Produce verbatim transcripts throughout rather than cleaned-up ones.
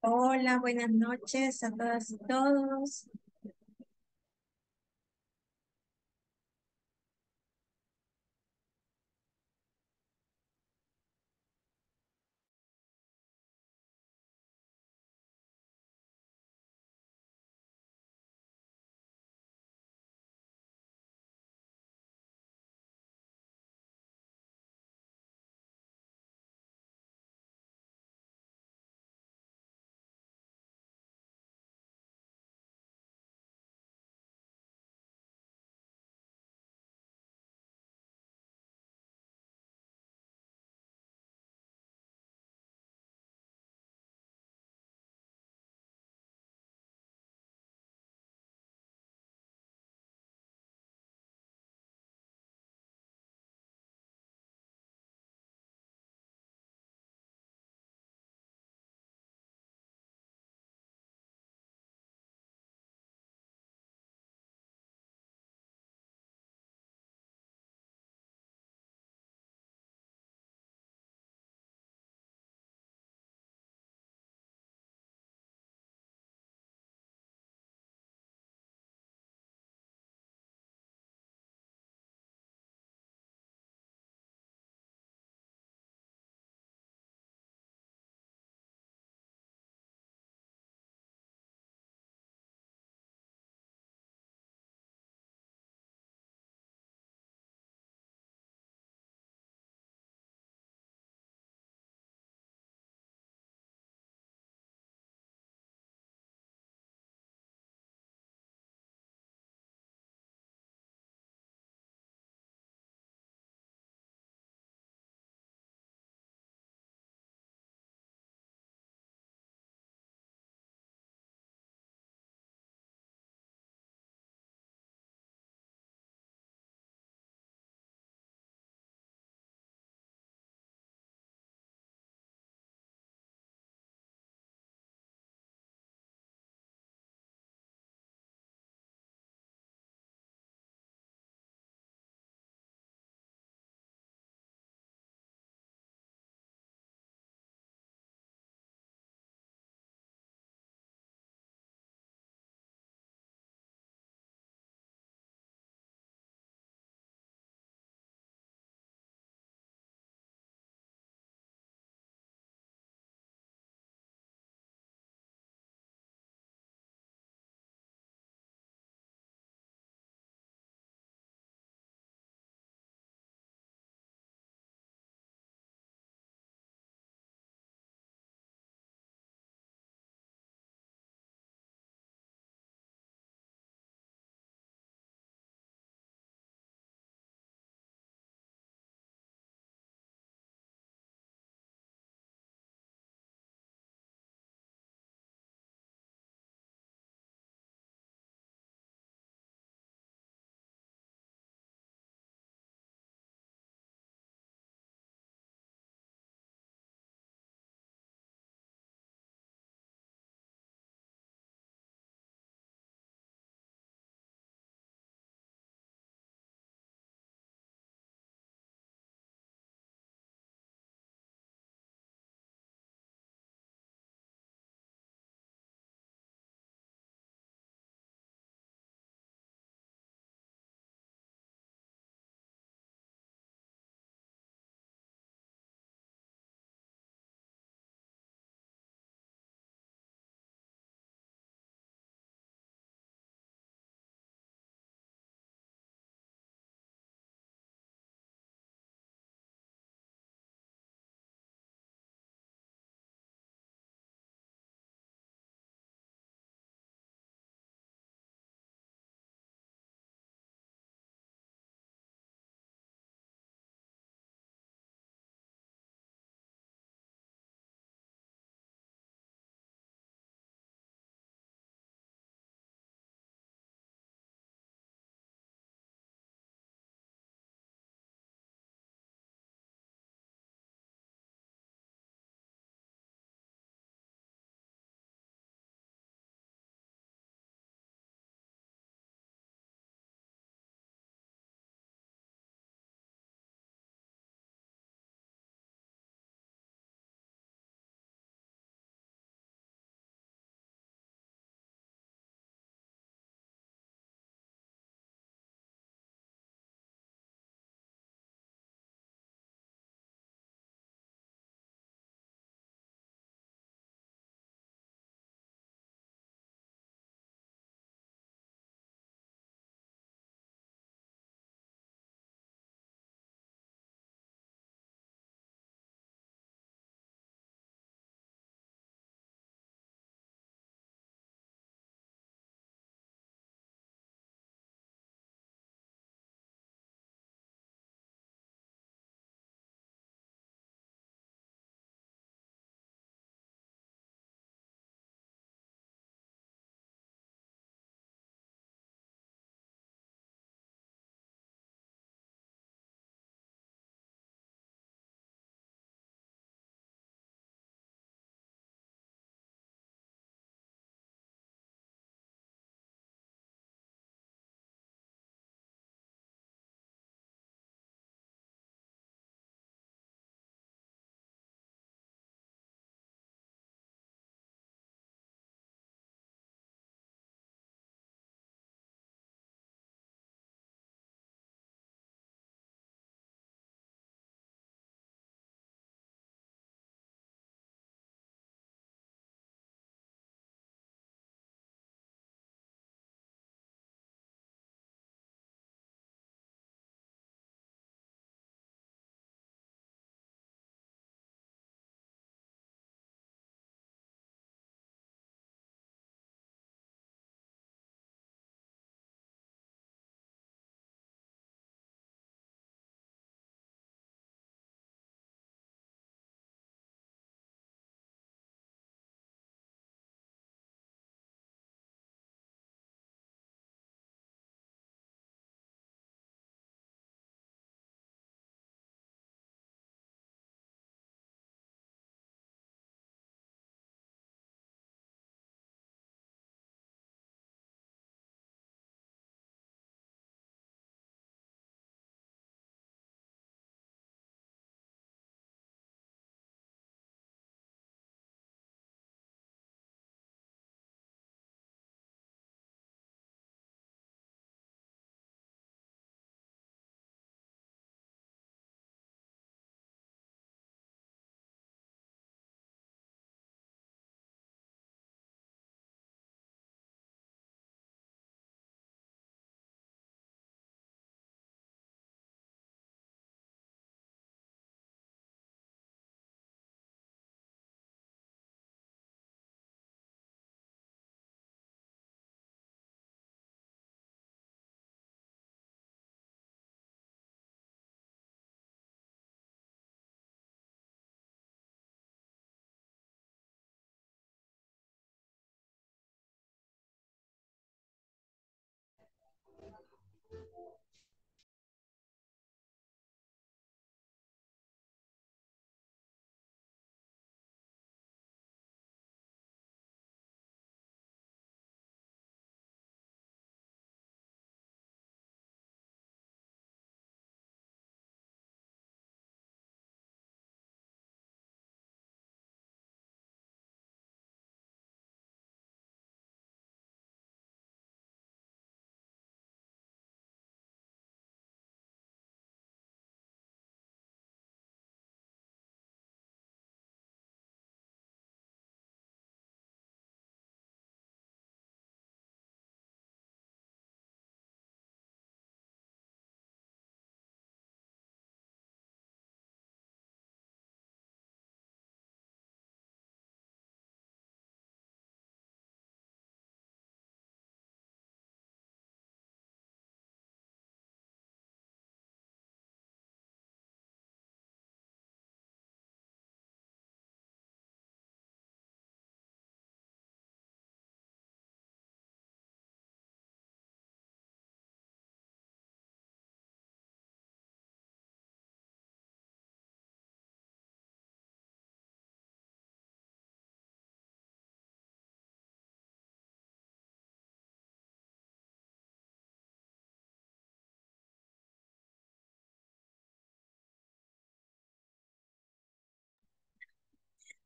Hola, buenas noches a todas y todos.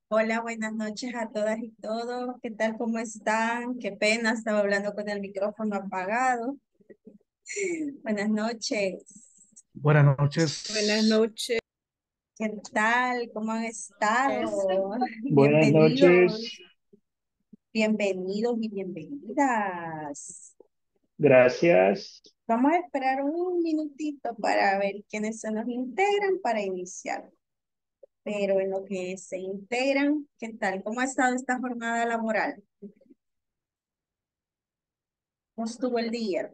Hola, buenas noches a todas y todos. ¿Qué tal? ¿Cómo están? Qué pena, estaba hablando con el micrófono apagado. Buenas noches. Buenas Buenas noches. noches. ¿Qué tal? ¿Cómo han estado? Buenas Bienvenidos, noches, bienvenidos y bienvenidas. gracias. Vamos a esperar un minutito para ver quiénes se nos integran para iniciar. Pero en lo que se integran, ¿qué tal? ¿Cómo ha estado esta jornada laboral? ¿Cómo estuvo el día?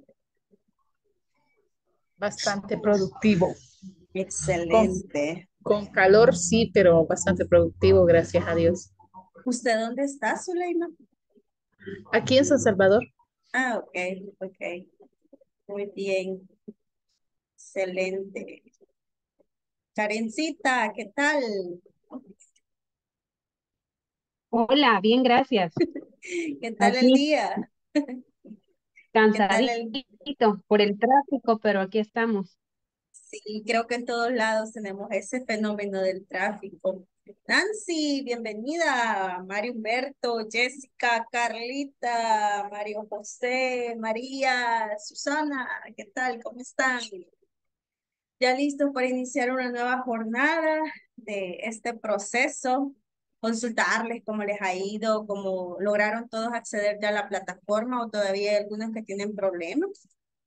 Bastante productivo. Con, Excelente. con calor sí, pero bastante productivo, gracias a Dios. ¿Usted dónde está, Zuleima? Aquí en San Salvador, Ah, ok, ok. Muy bien. Excelente. Karencita, ¿qué tal? Hola, bien, gracias. ¿Qué tal el Aquí día? ¿Qué tal el...? cansadito por el tráfico, pero aquí estamos. Sí, creo que en todos lados tenemos ese fenómeno del tráfico. Nancy, bienvenida. Mario Humberto, Jessica, Carlita, Mario José, María, Susana, ¿qué tal? ¿Cómo están? Ya listos para iniciar una nueva jornada de este proceso, consultarles cómo les ha ido, cómo lograron todos acceder ya a la plataforma o todavía hay algunos que tienen problemas.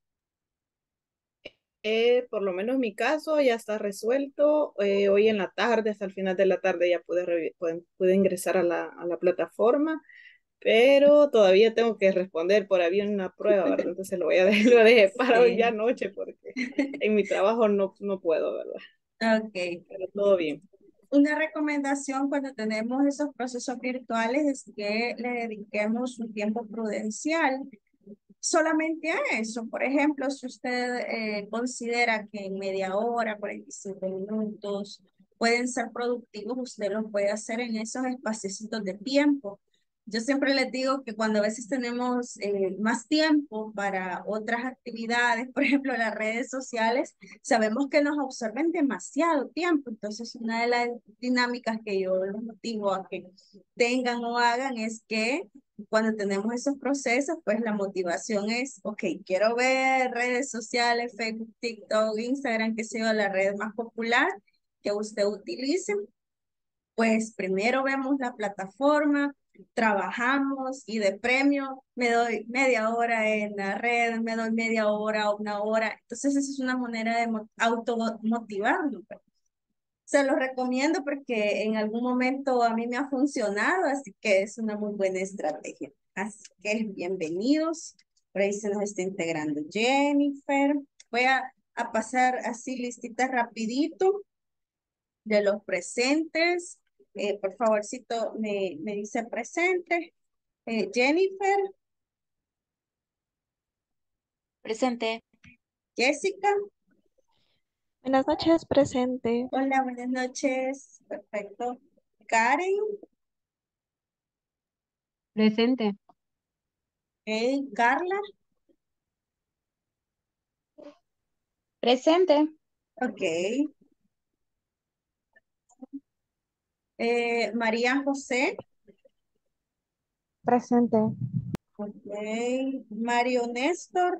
eh, por lo menos mi caso ya está resuelto. Eh, hoy en la tarde, hasta el final de la tarde, ya pude, revi- pude, pude ingresar a la, a la plataforma, pero todavía tengo que responder por había una prueba, ¿verdad? Entonces lo voy a dejar, lo dejé para hoy ya Sí. noche porque en mi trabajo no, no puedo, ¿verdad? Ok. Pero todo bien. Una recomendación cuando tenemos esos procesos virtuales es que le dediquemos un tiempo prudencial solamente a eso. Por ejemplo, si usted eh, considera que en media hora, cuarenta y cinco minutos pueden ser productivos, usted lo puede hacer en esos espacios de tiempo. Yo siempre les digo que cuando a veces tenemos eh, más tiempo para otras actividades, por ejemplo, las redes sociales, sabemos que nos absorben demasiado tiempo. Entonces, una de las dinámicas que yo los motivo a que tengan o hagan es que cuando tenemos esos procesos, pues la motivación es, ok, quiero ver redes sociales, Facebook, TikTok, Instagram, que sea la red más popular que usted utilice. Pues primero vemos la plataforma, trabajamos y de premio me doy media hora en la red, me doy media hora o una hora. Entonces, esa es una manera de mo- automotivarnos. Pues. Se los recomiendo porque en algún momento a mí me ha funcionado, así que es una muy buena estrategia. Así que bienvenidos. Por ahí se nos está integrando Jennifer. Voy a, a pasar así listita rapidito de los presentes. Eh, por favorcito, me, me dice presente. Eh, Jennifer, Presente. Jessica. Buenas noches, presente. Hola, buenas noches. Perfecto. Karen, Presente. eh, Carla. Presente. Ok. Eh, María José. Presente. Ok. Mario Néstor.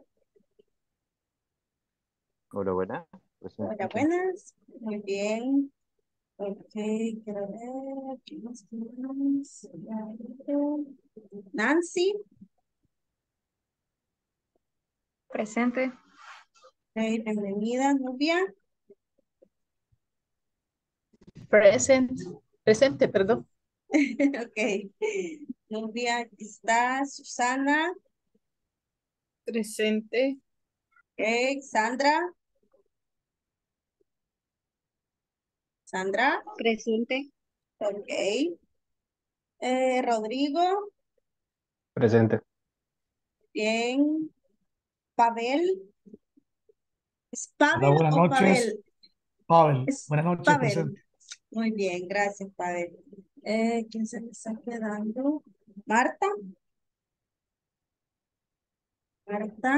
Hola, buenas. Hola, Presente. buenas. Muy bien. Ok, quiero ver. ¿Qué más tenemos? Nancy. Presente. Ok, bienvenida, Nubia. Present, presente, perdón. Ok. Nubia, aquí está. Susana. Presente. Ok, Sandra. Sandra. Presente. Ok. Eh, Rodrigo. Presente. Bien. Pavel. ¿Es Hola, Pavel buenas o noches. Pavel? Pavel, Es buenas noches, Pavel. presente. Muy bien, gracias, Pavel. Eh, ¿quién se me está quedando? Marta. Marta.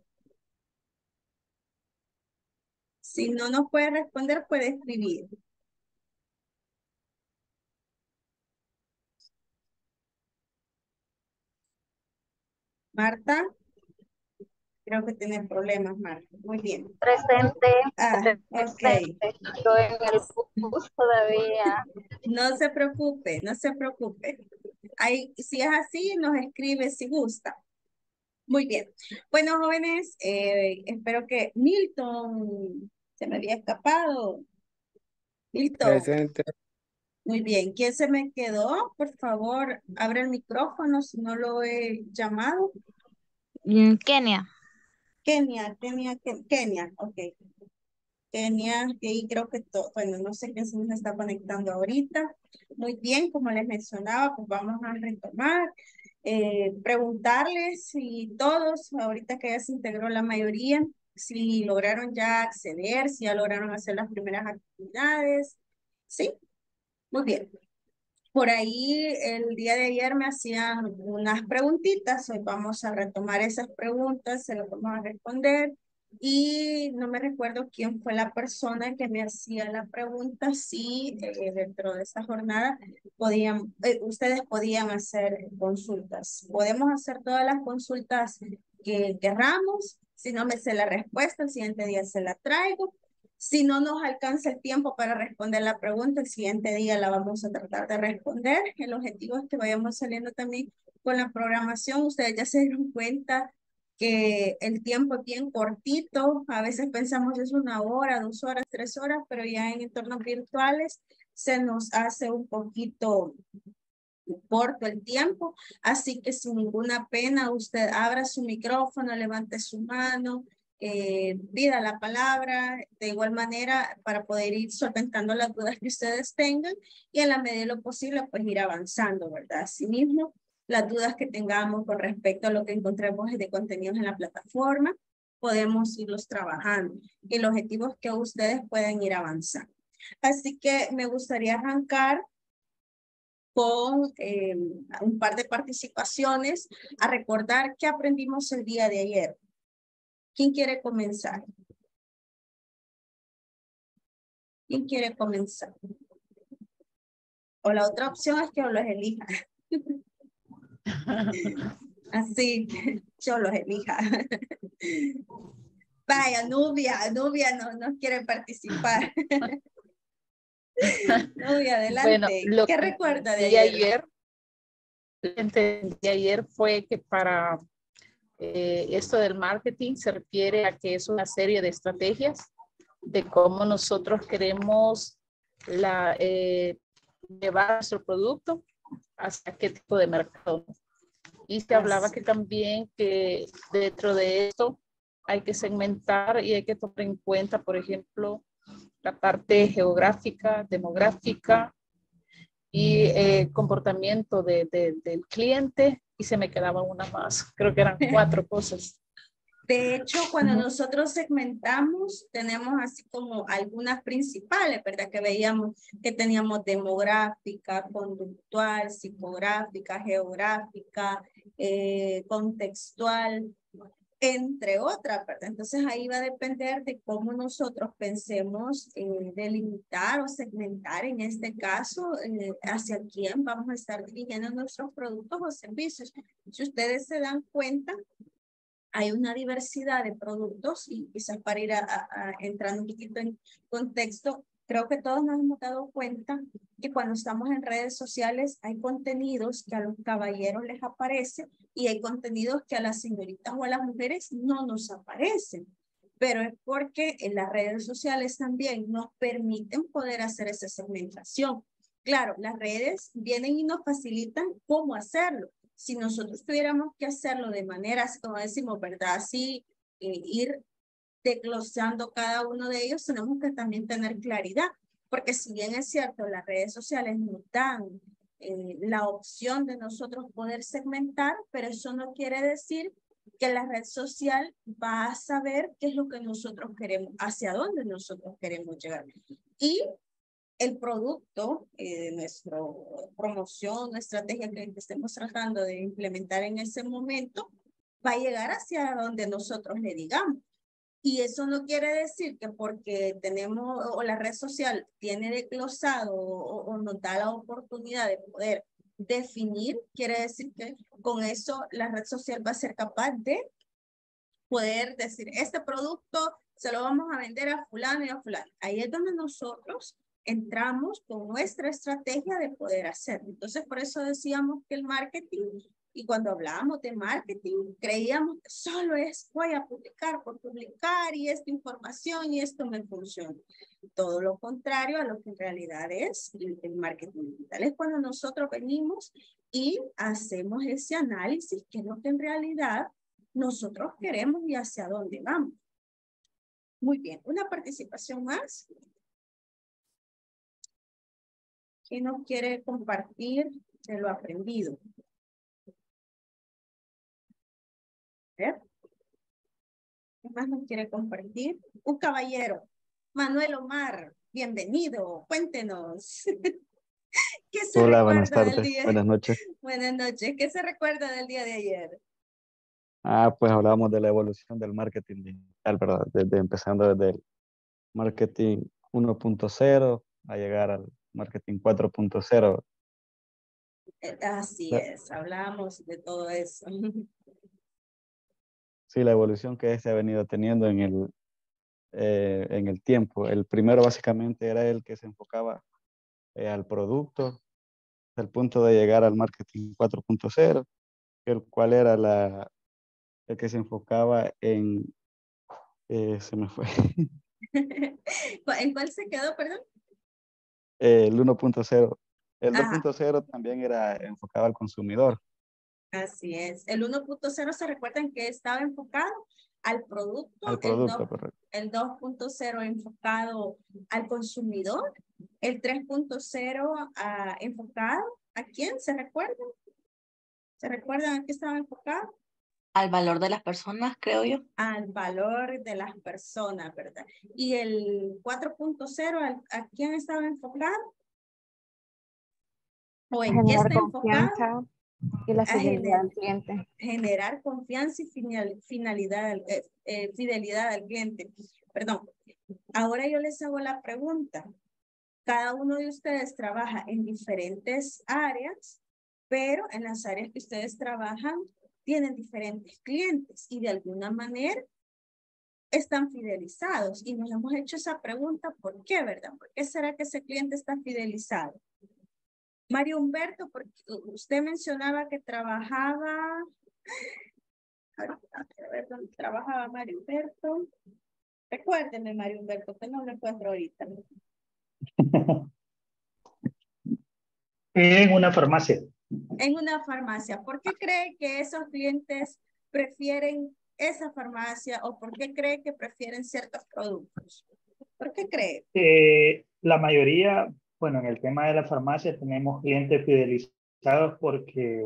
Si no nos puede responder, puede escribir. Marta, creo que tiene problemas, Marta. Muy bien. Presente. Ah, ok. Presente. Estoy en el bus todavía. No se preocupe, no se preocupe. Ahí, si es así, nos escribe si gusta. Muy bien. Bueno, jóvenes, eh, espero que Milton se me había escapado. Milton, Presente. muy bien. ¿Quién se me quedó? Por favor, abre el micrófono si no lo he llamado. Mm, Kenia. Kenia, Kenia, Ke- Kenia, ok. Kenia, y ahí creo que todo, bueno, no sé quién se nos está conectando ahorita. Muy bien, como les mencionaba, pues vamos a retomar, eh, preguntarles si todos, ahorita que ya se integró la mayoría, si lograron ya acceder, si ya lograron hacer las primeras actividades. Sí, muy bien. Por ahí el día de ayer me hacían unas preguntitas, hoy vamos a retomar esas preguntas, se las vamos a responder y no me recuerdo quién fue la persona que me hacía la pregunta, si eh, dentro de esta jornada podían, eh, ustedes podían hacer consultas. Podemos hacer todas las consultas que querramos, si no me sé la respuesta, el siguiente día se la traigo. Si no nos alcanza el tiempo para responder la pregunta, el siguiente día la vamos a tratar de responder. El objetivo es que vayamos saliendo también con la programación. Ustedes ya se dieron cuenta que el tiempo es bien cortito. A veces pensamos es una hora, dos horas, tres horas, pero ya en entornos virtuales se nos hace un poquito corto el tiempo. Así que sin ninguna pena, usted abra su micrófono, levante su mano, eh, pida la palabra, de igual manera para poder ir solventando las dudas que ustedes tengan y en la medida de lo posible pues ir avanzando, ¿verdad? Asimismo, las dudas que tengamos con respecto a lo que encontremos de contenidos en la plataforma, podemos irlos trabajando y el objetivo es que ustedes puedan ir avanzando. Así que me gustaría arrancar con eh, un par de participaciones a recordar qué aprendimos el día de ayer. ¿Quién quiere comenzar? ¿Quién quiere comenzar? O la otra opción es que yo los elija. Así, yo los elija. Vaya, Nubia, Nubia no, no quiere participar. Nubia, Bueno, adelante. lo ¿Qué que recuerda de entendí ayer? ayer, lo que entendí ayer fue que para eh, esto del marketing se refiere a que es una serie de estrategias de cómo nosotros queremos la, eh, llevar nuestro producto hacia qué tipo de mercado. Y se hablaba Así. que también que dentro de esto hay que segmentar y hay que tomar en cuenta, por ejemplo, la parte geográfica, demográfica y eh, comportamiento de, de, del cliente, y se me quedaba una más. Creo que eran cuatro cosas. De hecho, cuando nosotros segmentamos, tenemos así como algunas principales, ¿verdad? Que veíamos que teníamos demográfica, conductual, psicográfica, geográfica, eh, contextual, entre otras, ¿verdad? Entonces ahí va a depender de cómo nosotros pensemos eh, delimitar o segmentar, en este caso, eh, hacia quién vamos a estar dirigiendo nuestros productos o servicios. Si ustedes se dan cuenta, hay una diversidad de productos y quizás para ir a, a, a entrando un poquito en contexto, creo que todos nos hemos dado cuenta que cuando estamos en redes sociales hay contenidos que a los caballeros les aparecen y hay contenidos que a las señoritas o a las mujeres no nos aparecen. Pero es porque en las redes sociales también nos permiten poder hacer esa segmentación. Claro, las redes vienen y nos facilitan cómo hacerlo. Si nosotros tuviéramos que hacerlo de manera, como decimos, ¿verdad? Así, eh, ir desglosando cada uno de ellos, tenemos que también tener claridad, porque si bien es cierto, las redes sociales nos dan eh, la opción de nosotros poder segmentar, pero eso no quiere decir que la red social va a saber qué es lo que nosotros queremos, hacia dónde nosotros queremos llegar. Y el producto eh, de nuestra promoción, nuestra estrategia que estemos tratando de implementar en ese momento, va a llegar hacia donde nosotros le digamos. Y eso no quiere decir que porque tenemos, o la red social tiene desglosado o, o nos da la oportunidad de poder Definir quiere decir que con eso la red social va a ser capaz de poder decir, este producto se lo vamos a vender a fulano y a fulano. Ahí es donde nosotros entramos con nuestra estrategia de poder hacerlo. Entonces, por eso decíamos que el marketing, y cuando hablábamos de marketing, creíamos que solo es voy a publicar por publicar y esta información y esto me funciona. Todo lo contrario a lo que en realidad es el, el marketing digital. Es cuando nosotros venimos y hacemos ese análisis, que es lo que en realidad nosotros queremos y hacia dónde vamos. Muy bien, una participación más. ¿Quién nos quiere compartir de lo aprendido? ¿Eh? ¿Quién más nos quiere compartir? Un caballero. Manuel Omar, bienvenido. Cuéntenos. ¿Qué se Hola, buenas recuerda del tardes, día? buenas noches. Buenas noches. ¿Qué se recuerda del día de ayer? Ah, pues hablábamos de la evolución del marketing digital, ¿verdad? Desde empezando desde el marketing uno punto cero a llegar al marketing cuatro punto cero. Eh, Así La- es, hablamos de todo eso. Sí, la evolución que se ha venido teniendo en el, eh, en el tiempo. El primero básicamente era el que se enfocaba eh, al producto, al punto de llegar al marketing cuatro punto cero, el cual era la, el que se enfocaba en, eh, se me fue, ¿En cuál se quedó, perdón? el uno punto cero. El dos Ajá, punto cero también era enfocado al consumidor, así es. El uno punto cero se recuerdan que estaba enfocado al producto, al el producto, dos, correcto. el dos punto cero enfocado al consumidor, el tres punto cero ah, enfocado ¿a quién? ¿Se recuerdan? ¿Se recuerdan a qué estaba enfocado? Al valor de las personas, creo yo. Al valor de las personas, ¿verdad? Y el cuatro punto cero, ¿a quién estaba enfocado? ¿O en qué Generar está enfocado? confianza y la A fidelidad gener- del cliente. generar confianza y final- finalidad, al- eh, eh, fidelidad al cliente. Perdón. Ahora yo les hago la pregunta. Cada uno de ustedes trabaja en diferentes áreas, pero en las áreas que ustedes trabajan tienen diferentes clientes y de alguna manera están fidelizados. Y nos hemos hecho esa pregunta, ¿por qué, verdad? ¿Por qué será que ese cliente está fidelizado? Mario Humberto, porque usted mencionaba que trabajaba, a ver dónde trabajaba Mario Humberto. Recuérdeme, Mario Humberto, que no lo encuentro ahorita. En una farmacia. En una farmacia. ¿Por qué cree que esos clientes prefieren esa farmacia o por qué cree que prefieren ciertos productos? ¿Por qué cree? Eh, la mayoría, bueno, en el tema de la farmacia tenemos clientes fidelizados porque,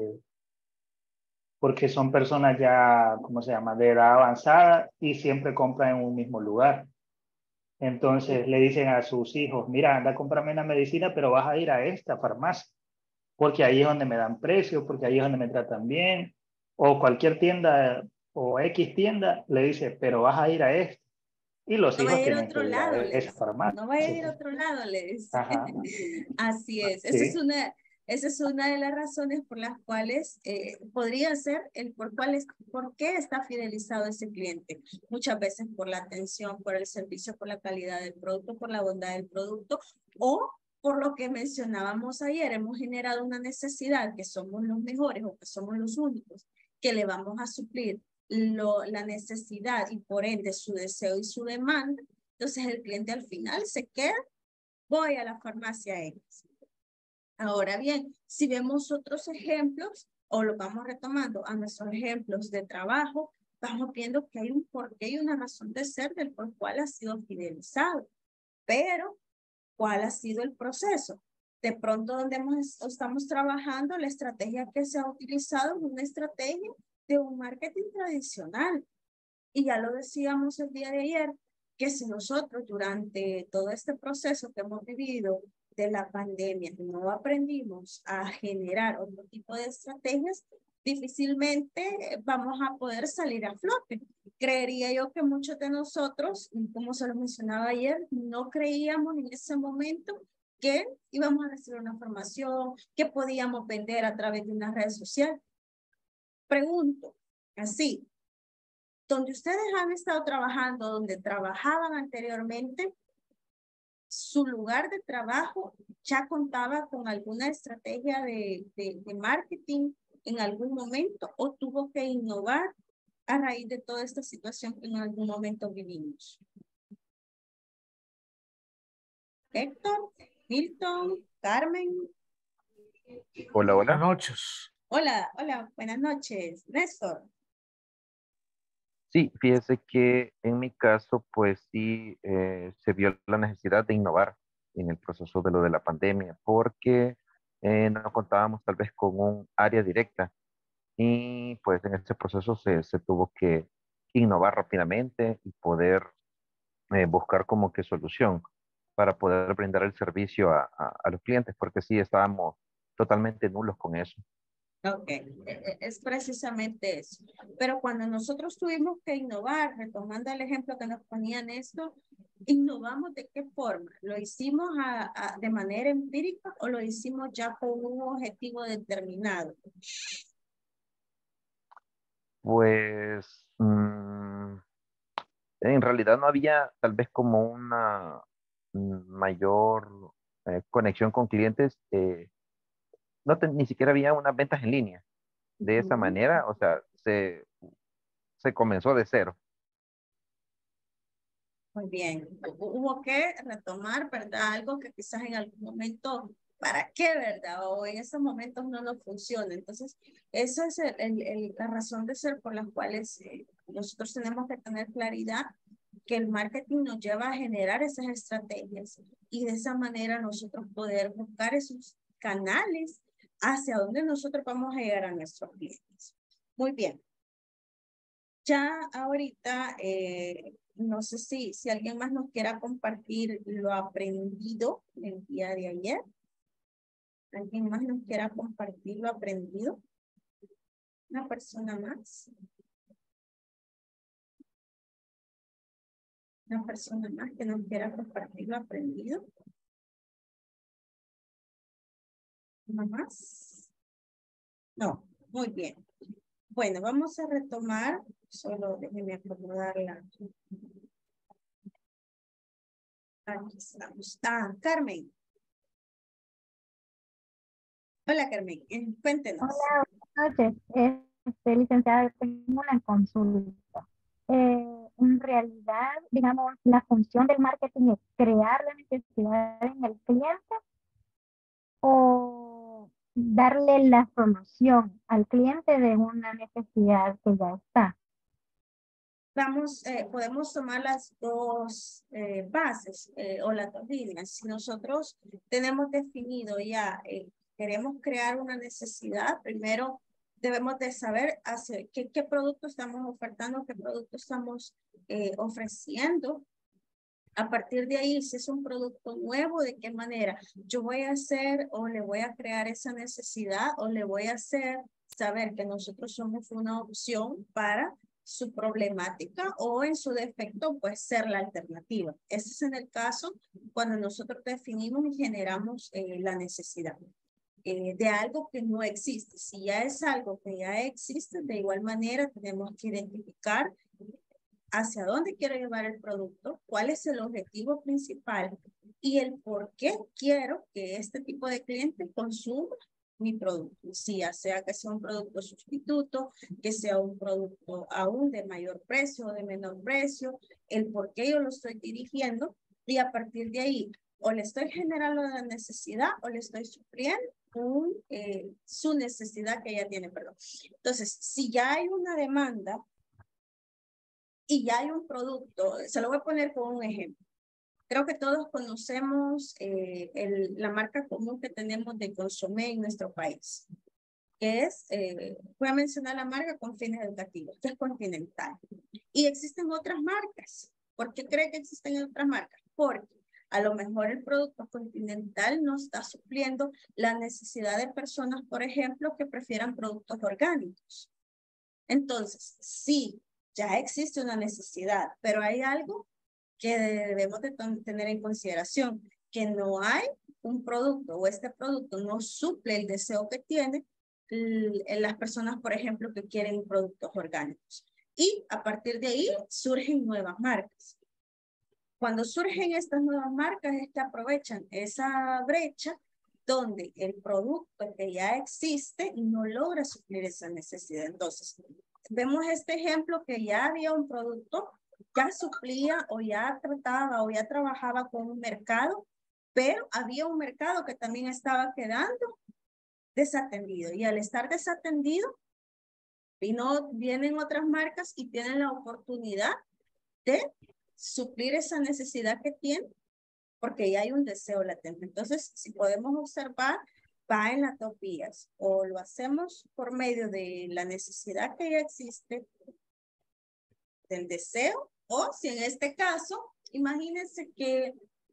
porque son personas ya, ¿cómo se llama?, de edad avanzada y siempre compran en un mismo lugar. Entonces le dicen a sus hijos, mira, anda a comprarme una medicina, pero vas a ir a esta farmacia, porque ahí es donde me dan precio, porque ahí es donde me tratan bien, o cualquier tienda o X tienda le dice, pero vas a ir a esta. Y los No va a hijos ir a tienen otro que ir a lado, le esa dice. farmacia. No va a ir a otro lado, le dice. Ajá. Así es. Esa es Sí. una, esa es una de las razones por las cuales eh, podría ser el por, cuál es, por qué está fidelizado ese cliente. Muchas veces por la atención, por el servicio, por la calidad del producto, por la bondad del producto o por lo que mencionábamos ayer. Hemos generado una necesidad que somos los mejores o que somos los únicos que le vamos a suplir Lo, la necesidad y por ende su deseo y su demanda. Entonces el cliente al final se queda, voy a la farmacia X. Ahora bien, si vemos otros ejemplos o lo vamos retomando a nuestros ejemplos de trabajo, vamos viendo que hay un porqué y una razón de ser del por cual ha sido fidelizado. Pero, ¿cuál ha sido el proceso? De pronto donde hemos, estamos trabajando, la estrategia que se ha utilizado es una estrategia de un marketing tradicional. Y ya lo decíamos el día de ayer, que si nosotros durante todo este proceso que hemos vivido de la pandemia no aprendimos a generar otro tipo de estrategias, difícilmente vamos a poder salir a flote. Creería yo que muchos de nosotros, como se lo mencionaba ayer, no creíamos en ese momento que íbamos a recibir una formación, que podíamos vender a través de una red social. Pregunto, así, donde ustedes han estado trabajando, donde trabajaban anteriormente, su lugar de trabajo ya contaba con alguna estrategia de, de, de marketing en algún momento o tuvo que innovar a raíz de toda esta situación que en algún momento vivimos. Héctor, Milton, Carmen. Hola, Buenas hola. noches. Hola, hola, buenas noches. Néstor. Sí, fíjese que en mi caso, pues sí, eh, se vio la necesidad de innovar en el proceso de lo de la pandemia, porque eh, no contábamos tal vez con un área directa y pues en ese proceso se, se tuvo que innovar rápidamente y poder eh, buscar como que solución para poder brindar el servicio a, a, a los clientes, porque sí estábamos totalmente nulos con eso. Ok, es precisamente eso. Pero cuando nosotros tuvimos que innovar, retomando el ejemplo que nos ponían esto, ¿innovamos de qué forma? ¿Lo hicimos a, a, de manera empírica o lo hicimos ya con un objetivo determinado? Pues mmm, en realidad no había tal vez como una mm, mayor eh, conexión con clientes, eh, no te- ni siquiera había unas ventas en línea. De esa Ujú. manera, o sea, se, se comenzó de cero. Muy bien. Hubo que retomar, ¿verdad? Algo que quizás en algún momento, ¿para qué, verdad? O en esos momentos no nos funciona. Entonces, esa es el, el, el- la razón de ser por las cuales eh, nosotros tenemos que tener claridad que el marketing nos lleva a generar esas estrategias y de esa manera nosotros poder buscar esos canales hacia donde nosotros vamos a llegar a nuestros clientes. Muy bien. Ya ahorita, eh, no sé si, si alguien más nos quiera compartir lo aprendido el día de ayer. ¿Alguien más nos quiera compartir lo aprendido? ¿Una persona más? ¿Una persona más que nos quiera compartir lo aprendido? ¿Una más? No, muy bien. Bueno, vamos a retomar. Solo déjenme acomodarla. Aquí estamos. Ah, Carmen. Hola, Carmen. Eh, Cuéntenos. Hola, buenas noches. Este, licenciada, tengo una consulta. Eh, en realidad, digamos, la función del marketing es crear la necesidad en el cliente o darle la solución al cliente de una necesidad que ya está. Vamos, eh, podemos tomar las dos eh, bases eh, o las dos líneas. Si nosotros tenemos definido ya, eh, queremos crear una necesidad, primero debemos de saber hacia qué, qué producto estamos ofertando, qué producto estamos eh, ofreciendo. A partir de ahí, si es un producto nuevo, ¿de qué manera yo voy a hacer o le voy a crear esa necesidad o le voy a hacer saber que nosotros somos una opción para su problemática o en su defecto, pues ser la alternativa? Ese es en el caso cuando nosotros definimos y generamos eh, la necesidad eh, de algo que no existe. Si ya es algo que ya existe, de igual manera tenemos que identificar hacia dónde quiero llevar el producto, cuál es el objetivo principal y el por qué quiero que este tipo de cliente consuma mi producto. Si ya sea que sea un producto sustituto, que sea un producto aún de mayor precio o de menor precio, el por qué yo lo estoy dirigiendo y a partir de ahí o le estoy generando la necesidad o le estoy supliendo un, eh, su necesidad que ella tiene, perdón. Entonces, si ya hay una demanda y ya hay un producto, se lo voy a poner con un ejemplo. Creo que todos conocemos eh, el, la marca común que tenemos de consomé en nuestro país, que es, eh, voy a mencionar la marca con fines educativos, que es Continental. Y existen otras marcas. ¿Por qué cree que existen otras marcas? Porque a lo mejor el producto Continental no está supliendo la necesidad de personas, por ejemplo, que prefieran productos orgánicos. Entonces, sí, ya existe una necesidad, pero hay algo que debemos de tener en consideración, que no hay un producto o este producto no suple el deseo que tienen las personas, por ejemplo, que quieren productos orgánicos. Y a partir de ahí surgen nuevas marcas. Cuando surgen estas nuevas marcas es que aprovechan esa brecha donde el producto que ya existe no logra suplir esa necesidad. Entonces, vemos este ejemplo que ya había un producto, ya suplía o ya trataba o ya trabajaba con un mercado, pero había un mercado que también estaba quedando desatendido. Y al estar desatendido, vino, vienen otras marcas y tienen la oportunidad de suplir esa necesidad que tienen, porque ya hay un deseo latente. Entonces, si podemos observar, va en las dos vías. O lo hacemos por medio de la necesidad que ya existe, del deseo, o si en este caso, imagínense que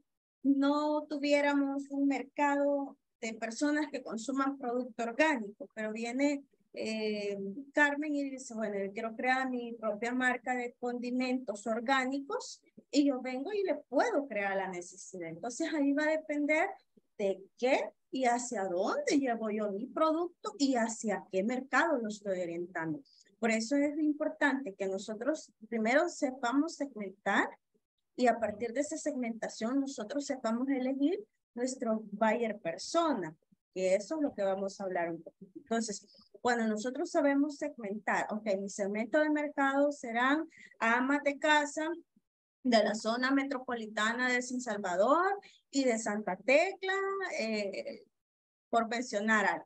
no tuviéramos un mercado de personas que consuman producto orgánico, pero viene eh, Carmen y dice, bueno, yo quiero crear mi propia marca de condimentos orgánicos y yo vengo y le puedo crear la necesidad. Entonces ahí va a depender de qué y hacia dónde llevo yo mi producto y hacia qué mercado lo estoy orientando. Por eso es importante que nosotros primero sepamos segmentar y a partir de esa segmentación nosotros sepamos elegir nuestro buyer persona, que eso es lo que vamos a hablar un poquito. Entonces, cuando nosotros sabemos segmentar, ok, mi segmento de mercado serán amas de casa de la zona metropolitana de San Salvador y de Santa Tecla, eh, por mencionar algo,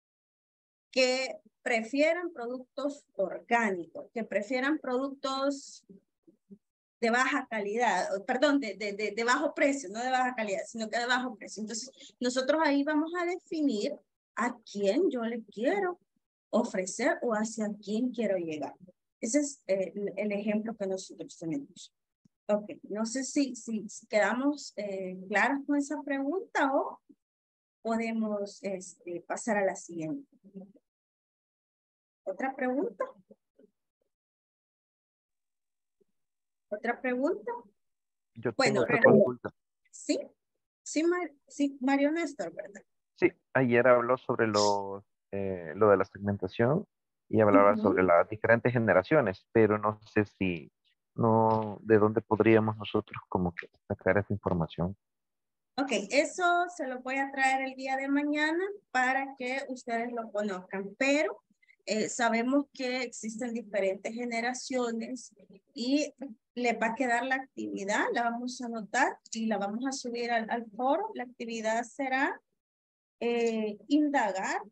que prefieran productos orgánicos, que prefieran productos de baja calidad, perdón, de, de, de, de bajo precio, no de baja calidad, sino que de bajo precio. Entonces, nosotros ahí vamos a definir a quién yo le quiero ofrecer o hacia quién quiero llegar. Ese es eh, el ejemplo que nosotros tenemos. Ok, no sé si, si, si quedamos eh, claros con esa pregunta o podemos este, pasar a la siguiente. ¿Otra pregunta? ¿Otra pregunta? Yo tengo bueno, otra pero, consulta. Sí, sí, Mar, sí, Mario Néstor, ¿verdad? Sí, ayer habló sobre los, eh, lo de la segmentación y hablaba Uh-huh. sobre las diferentes generaciones, pero no sé si, no, de dónde podríamos nosotros como que sacar esa información. Ok, eso se lo voy a traer el día de mañana para que ustedes lo conozcan, pero eh, sabemos que existen diferentes generaciones y les va a quedar la actividad, la vamos a anotar y la vamos a subir al, al foro. La actividad será eh, indagar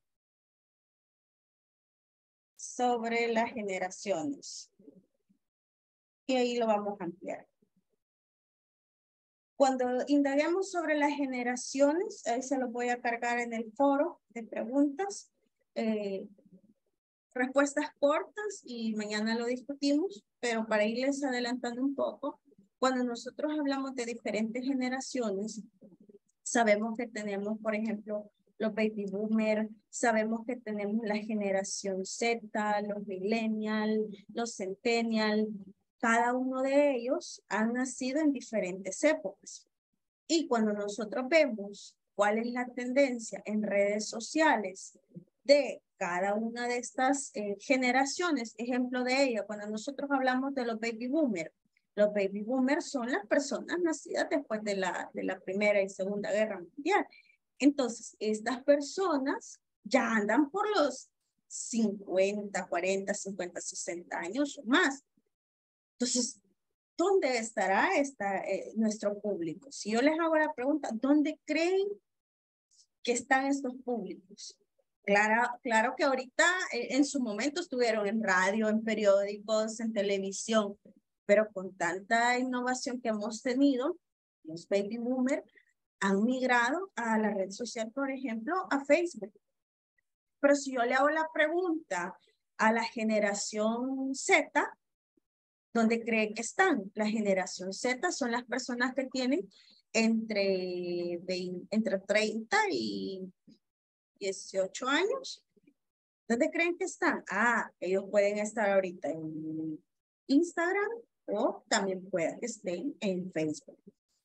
sobre las generaciones y ahí lo vamos a ampliar. Cuando indaguemos sobre las generaciones, ahí se los voy a cargar en el foro de preguntas, eh, respuestas cortas y mañana lo discutimos, pero para irles adelantando un poco, cuando nosotros hablamos de diferentes generaciones, sabemos que tenemos, por ejemplo, los baby boomers, sabemos que tenemos la generación Z, los millennials, los centennials. Cada uno de ellos han nacido en diferentes épocas. Y cuando nosotros vemos cuál es la tendencia en redes sociales de cada una de estas eh, generaciones, ejemplo de ello, cuando nosotros hablamos de los baby boomers, los baby boomers son las personas nacidas después de la, de la Primera y Segunda Guerra Mundial. Entonces, estas personas ya andan por los cincuenta, cuarenta, cincuenta, sesenta años o más. Entonces, ¿dónde estará esta, eh, nuestro público? Si yo les hago la pregunta, ¿dónde creen que están estos públicos? Claro, claro que ahorita eh, en su momento estuvieron en radio, en periódicos, en televisión, pero con tanta innovación que hemos tenido, los baby boomers han migrado a la red social, por ejemplo, a Facebook. Pero si yo le hago la pregunta a la generación Z, ¿dónde creen que están? La generación Z son las personas que tienen entre, veinte, entre treinta y dieciocho años. ¿Dónde creen que están? Ah, ellos pueden estar ahorita en Instagram o también pueden que estén en Facebook.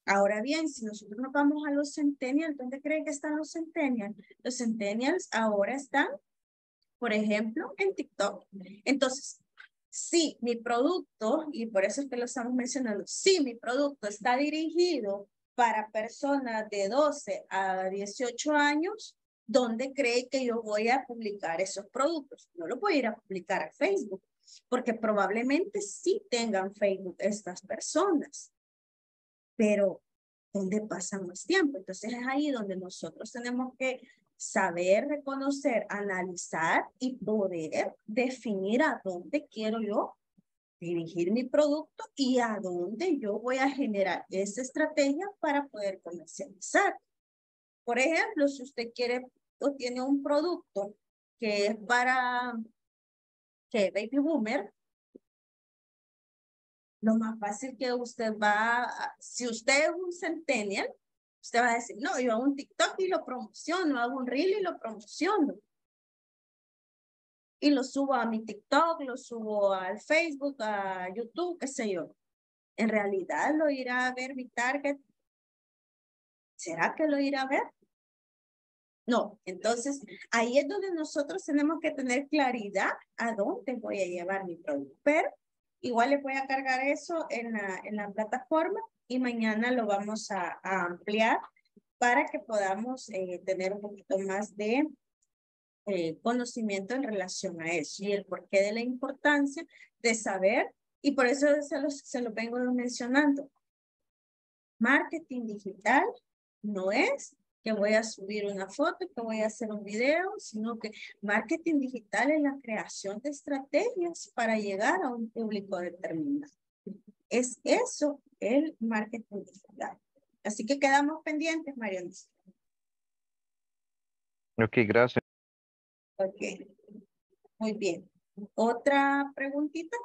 Ahora bien, si nosotros nos vamos a los centennials, ¿dónde creen que están los centennials? Los centennials ahora están, por ejemplo, en TikTok. Entonces, si mi producto, y por eso es que lo estamos mencionando, si mi producto está dirigido para personas de doce a dieciocho años, ¿dónde cree que yo voy a publicar esos productos? No los voy a ir a publicar a Facebook, porque probablemente sí tengan Facebook estas personas, pero ¿dónde pasan más tiempo? Entonces es ahí donde nosotros tenemos que saber, reconocer, analizar y poder definir a dónde quiero yo dirigir mi producto y a dónde yo voy a generar esa estrategia para poder comercializar. Por ejemplo, si usted quiere o tiene un producto que es para que baby boomer, lo más fácil que usted va, a, si usted es un centennial, usted va a decir, no, yo hago un TikTok y lo promociono, hago un reel y lo promociono. Y lo subo a mi TikTok, lo subo al Facebook, a YouTube, qué sé yo. ¿En realidad lo irá a ver mi target? ¿Será que lo irá a ver? No, entonces ahí es donde nosotros tenemos que tener claridad a dónde voy a llevar mi producto. Pero igual les voy a cargar eso en la, en la plataforma y mañana lo vamos a, a ampliar para que podamos eh, tener un poquito más de eh, conocimiento en relación a eso y el porqué de la importancia de saber, y por eso se los, se los vengo mencionando. Marketing digital no es que voy a subir una foto, que voy a hacer un video, sino que marketing digital es la creación de estrategias para llegar a un público determinado. Es eso el marketing digital. Así que quedamos pendientes, Mariana. Ok, gracias. Ok, muy bien. ¿Otra preguntita?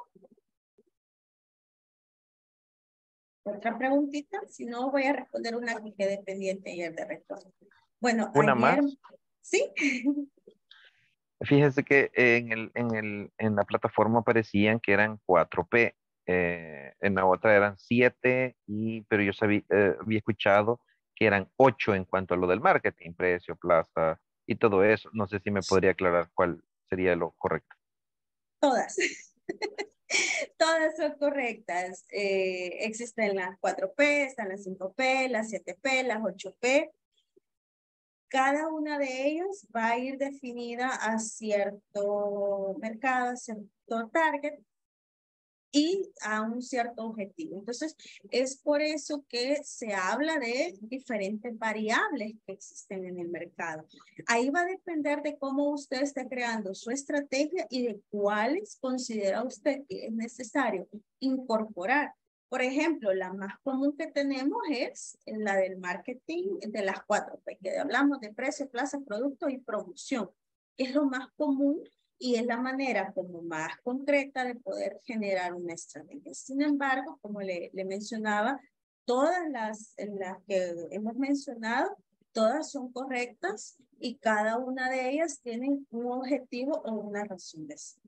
¿Otra preguntita? Si no, voy a responder una que quede pendiente ayer de retorno. Bueno, Una ayer... más. ¿Sí? Fíjese que en, el, en, el, en la plataforma parecían que eran cuatro P, eh, en la otra eran siete, y, pero yo sabía, eh, había escuchado que eran ocho en cuanto a lo del marketing, precio, plaza y todo eso. No sé si me podría aclarar cuál sería lo correcto. Todas. Todas son correctas. Eh, existen las cuatro P, están las cinco P, las siete P, las ocho P. Cada una de ellas va a ir definida a cierto mercado, a cierto target y a un cierto objetivo. Entonces, es por eso que se habla de diferentes variables que existen en el mercado. Ahí va a depender de cómo usted esté creando su estrategia y de cuáles considera usted que es necesario incorporar. Por ejemplo, la más común que tenemos es la del marketing de las cuatro P, que hablamos de precio, plaza, producto y promoción, que es lo más común y es la manera como más concreta de poder generar una estrategia. Sin embargo, como le, le mencionaba, todas las, las que hemos mencionado, todas son correctas y cada una de ellas tiene un objetivo o una razón de ser.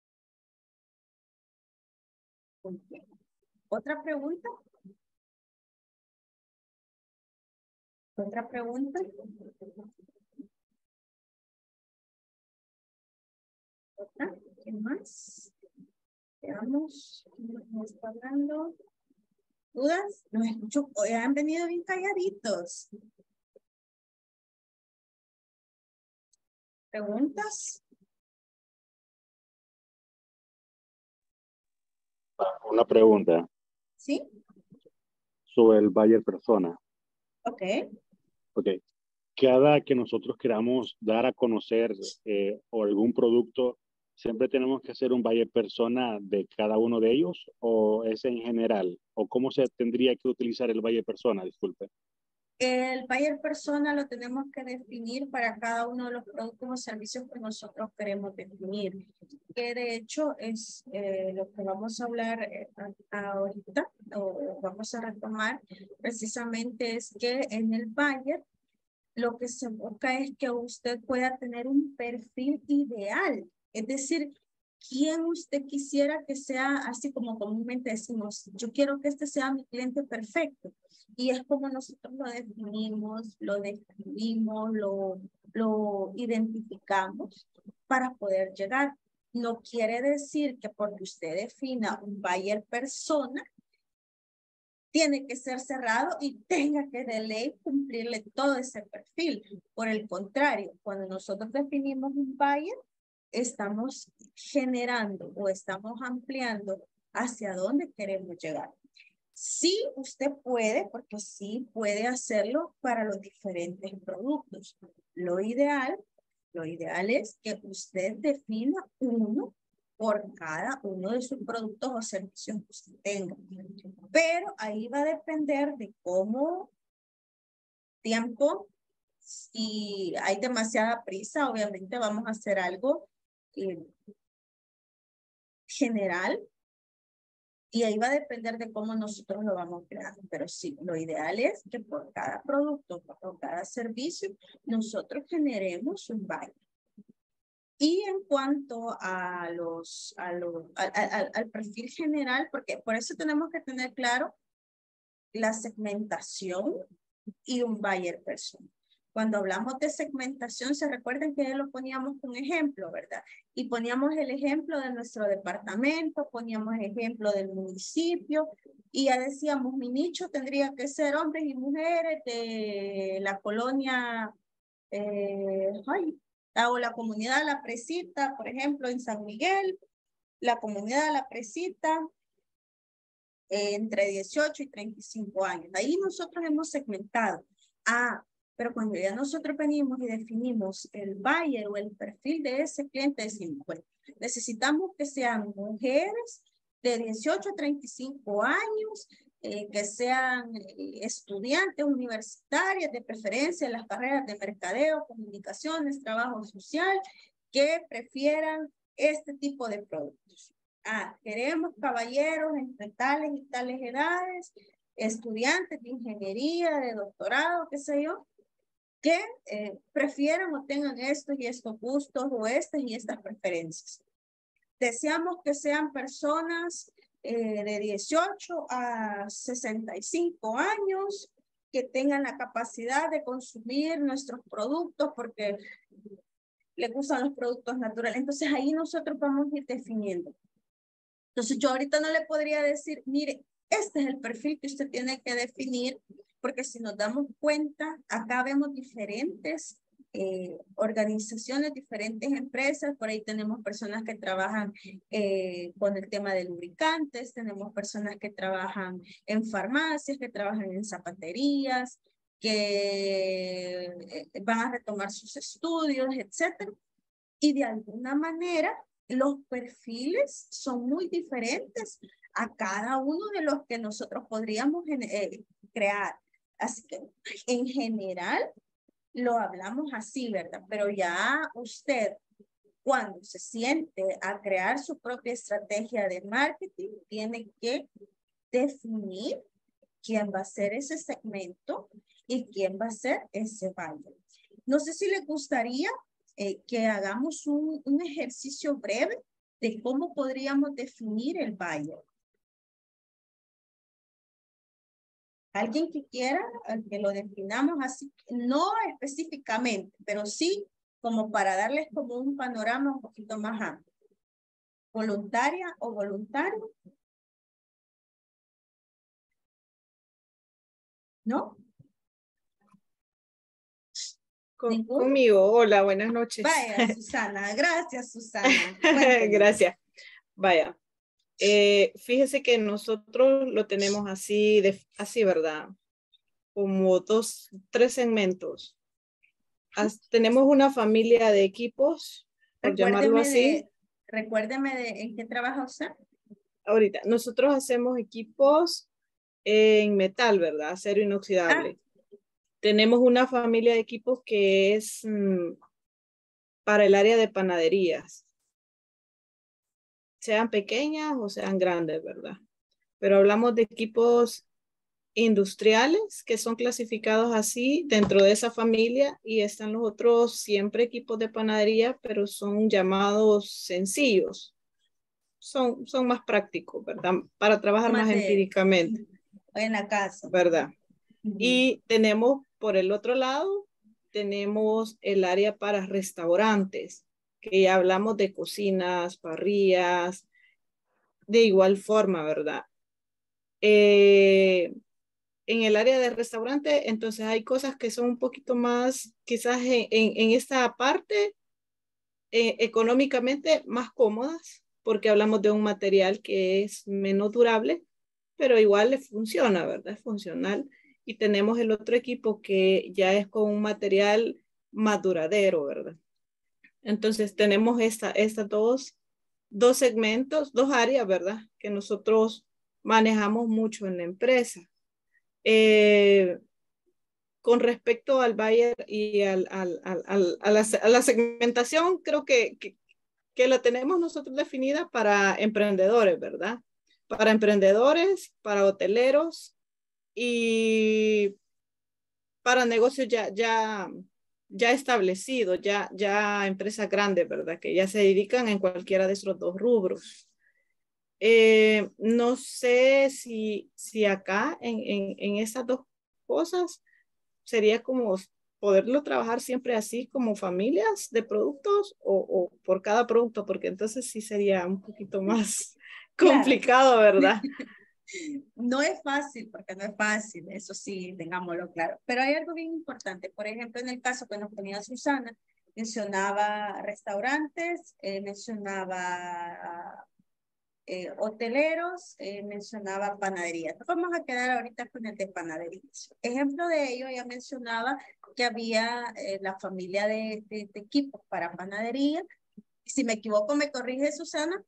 Okay. ¿Otra pregunta? ¿Otra pregunta? ¿Otra? ¿Qué más? Veamos. ¿Me está hablando? ¿Dudas? Los escucho. Hoy han venido bien calladitos. ¿Preguntas? Una pregunta. ¿Sí? Sobre el buyer persona. Ok. Ok. Cada que nosotros queramos dar a conocer eh, o algún producto, ¿siempre tenemos que hacer un buyer persona de cada uno de ellos o es en general? ¿O cómo se tendría que utilizar el buyer persona? Disculpe. El buyer persona lo tenemos que definir para cada uno de los productos o servicios que nosotros queremos definir. Que de hecho es eh, lo que vamos a hablar eh, ahorita, o vamos a retomar precisamente, es que en el buyer lo que se busca es que usted pueda tener un perfil ideal. Es decir, ¿quién usted quisiera que sea, así como comúnmente decimos, yo quiero que este sea mi cliente perfecto? Y es como nosotros lo definimos, lo describimos, lo, lo identificamos para poder llegar. No quiere decir que porque usted defina un buyer persona, tiene que ser cerrado y tenga que de ley cumplirle todo ese perfil. Por el contrario, cuando nosotros definimos un buyer, estamos generando o estamos ampliando hacia dónde queremos llegar. Sí, usted puede, porque sí puede hacerlo para los diferentes productos. Lo ideal, lo ideal es que usted defina uno por cada uno de sus productos o servicios que usted tenga. Pero ahí va a depender de cómo tiempo, si hay demasiada prisa, obviamente vamos a hacer algo eh, general y ahí va a depender de cómo nosotros lo vamos creando. Pero sí, lo ideal es que por cada producto, por cada servicio, nosotros generemos un buyer. Y en cuanto a los, a los, a, a, al perfil general, porque por eso tenemos que tener claro la segmentación y un buyer persona. Cuando hablamos de segmentación, se recuerden que ya lo poníamos con ejemplo, ¿verdad? Y poníamos el ejemplo de nuestro departamento, poníamos el ejemplo del municipio, y ya decíamos, mi nicho tendría que ser hombres y mujeres de la colonia, eh, ay, o la comunidad La Presita, por ejemplo, en San Miguel, la comunidad La Presita, eh, entre dieciocho y treinta y cinco años. Ahí nosotros hemos segmentado. Ah, pero cuando ya nosotros venimos y definimos el buyer o el perfil de ese cliente, decimos, bueno, necesitamos que sean mujeres de dieciocho a treinta y cinco años, eh, que sean eh, estudiantes universitarias, de preferencia en las carreras de mercadeo, comunicaciones, trabajo social, que prefieran este tipo de productos. Ah, queremos caballeros entre tales y tales edades, estudiantes de ingeniería, de doctorado, qué sé yo, que eh, prefieran o tengan estos y estos gustos o estas y estas preferencias. Deseamos que sean personas eh, de dieciocho a sesenta y cinco años, que tengan la capacidad de consumir nuestros productos porque les gustan los productos naturales. Entonces ahí nosotros vamos a ir definiendo. Entonces yo ahorita no le podría decir, mire, este es el perfil que usted tiene que definir, porque si nos damos cuenta, acá vemos diferentes eh, organizaciones, diferentes empresas. Por ahí tenemos personas que trabajan eh, con el tema de lubricantes, tenemos personas que trabajan en farmacias, que trabajan en zapaterías, que eh, van a retomar sus estudios, etcétera. Y de alguna manera, los perfiles son muy diferentes a cada uno de los que nosotros podríamos eh, crear. Así que en general lo hablamos así, ¿verdad? Pero ya usted, cuando se siente a crear su propia estrategia de marketing, tiene que definir quién va a ser ese segmento y quién va a ser ese buyer. No sé si les gustaría eh, que hagamos un, un ejercicio breve de cómo podríamos definir el buyer. Alguien que quiera que lo definamos así, no específicamente, pero sí como para darles como un panorama un poquito más amplio. ¿Voluntaria o voluntario? ¿No? Con, conmigo, hola, buenas noches. Vaya, Susana, gracias, Susana. Gracias. Vaya, eh, fíjese que nosotros lo tenemos así, de, así, ¿verdad? Como dos, tres segmentos. As, tenemos una familia de equipos, por llamarlo así. De, recuérdeme de en qué trabaja usted. Ahorita, nosotros hacemos equipos en metal, ¿verdad? Acero inoxidable. Ah. Tenemos una familia de equipos que es mmm, para el área de panaderías. Sean pequeñas o sean grandes, ¿verdad? Pero hablamos de equipos industriales que son clasificados así dentro de esa familia, y están los otros siempre equipos de panadería, pero son llamados sencillos. son, son más prácticos, ¿verdad? Para trabajar Más más de- empíricamente, En la casa. ¿verdad? Ujú. Y tenemos por el otro lado, tenemos el área para restaurantes, que ya hablamos de cocinas, parrillas, de igual forma, ¿verdad? Eh, en el área de restaurante, entonces hay cosas que son un poquito más, quizás en, en, en esta parte, eh, económicamente más cómodas, porque hablamos de un material que es menos durable, pero igual le funciona, ¿verdad? Es funcional. Y tenemos el otro equipo que ya es con un material más duradero, ¿verdad? Entonces tenemos esta, estas dos, dos segmentos, dos áreas, ¿verdad? Que nosotros manejamos mucho en la empresa. Eh, con respecto al buyer y al, al, al, al, a, la, a la segmentación, creo que, que, que la tenemos nosotros definida para emprendedores, ¿verdad? Para emprendedores, para hoteleros y para negocios ya, ya, ya establecidos, ya, ya empresas grandes, ¿verdad? Que ya se dedican en cualquiera de esos dos rubros. Eh, no sé si, si acá en, en, en esas dos cosas sería como poderlo trabajar siempre así como familias de productos o, o por cada producto, porque entonces sí sería un poquito más Claro. complicado, ¿verdad? No es fácil, porque no es fácil, eso sí, tengámoslo claro. Pero hay algo bien importante. Por ejemplo, en el caso que nos ponía Susana, mencionaba restaurantes, eh, mencionaba eh, hoteleros, eh, mencionaba panaderías. Vamos a quedar ahorita con el de panaderías. Ejemplo de ello, ella mencionaba que había eh, la familia de, de, de equipos para panadería. Si me equivoco, me corrige Susana.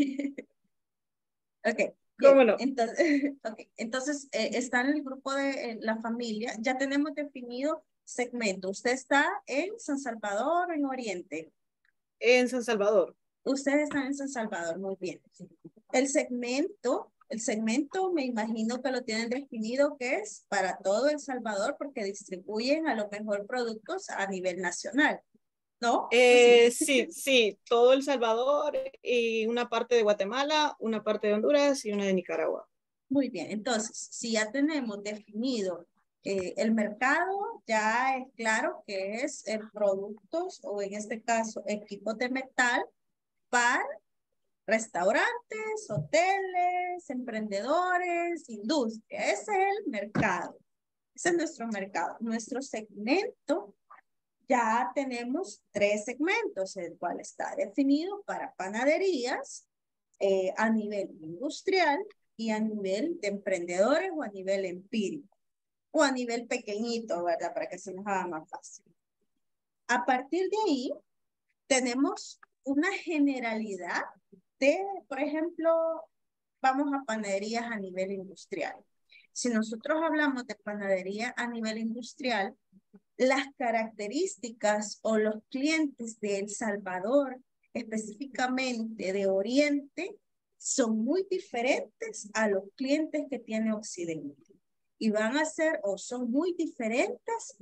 Ok. Bien, ¿Cómo no? entonces, okay. entonces eh, está en el grupo de eh, la familia, ya tenemos definido segmento. Usted está en San Salvador o en Oriente. En San Salvador. Ustedes están en San Salvador, muy bien. El segmento, el segmento me imagino que lo tienen definido que es para todo El Salvador porque distribuyen a lo mejor productos a nivel nacional, ¿no? Eh, sí, sí, todo El Salvador y una parte de Guatemala, una parte de Honduras y una de Nicaragua. Muy bien, entonces, si ya tenemos definido eh, el mercado, ya es claro que es en productos o en este caso equipos de metal para restaurantes, hoteles, emprendedores, industria. Ese es el mercado. Ese es nuestro mercado. Nuestro segmento, ya tenemos tres segmentos, el cual está definido para panaderías eh, a nivel industrial y a nivel de emprendedores o a nivel empírico o a nivel pequeñito, ¿verdad? Para que se nos haga más fácil. A partir de ahí, tenemos una generalidad de, por ejemplo, vamos a panaderías a nivel industrial. Si nosotros hablamos de panadería a nivel industrial, las características o los clientes de El Salvador, específicamente de Oriente, son muy diferentes a los clientes que tiene Occidente. Y van a ser o son muy diferentes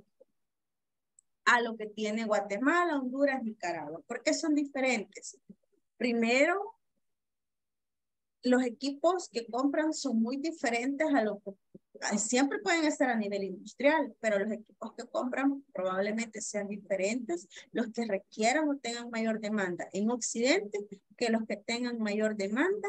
a lo que tiene Guatemala, Honduras, Nicaragua. ¿Por qué son diferentes? Primero, los equipos que compran son muy diferentes a lo que siempre pueden estar a nivel industrial, pero los equipos que compran probablemente sean diferentes, los que requieran o tengan mayor demanda en Occidente que los que tengan mayor demanda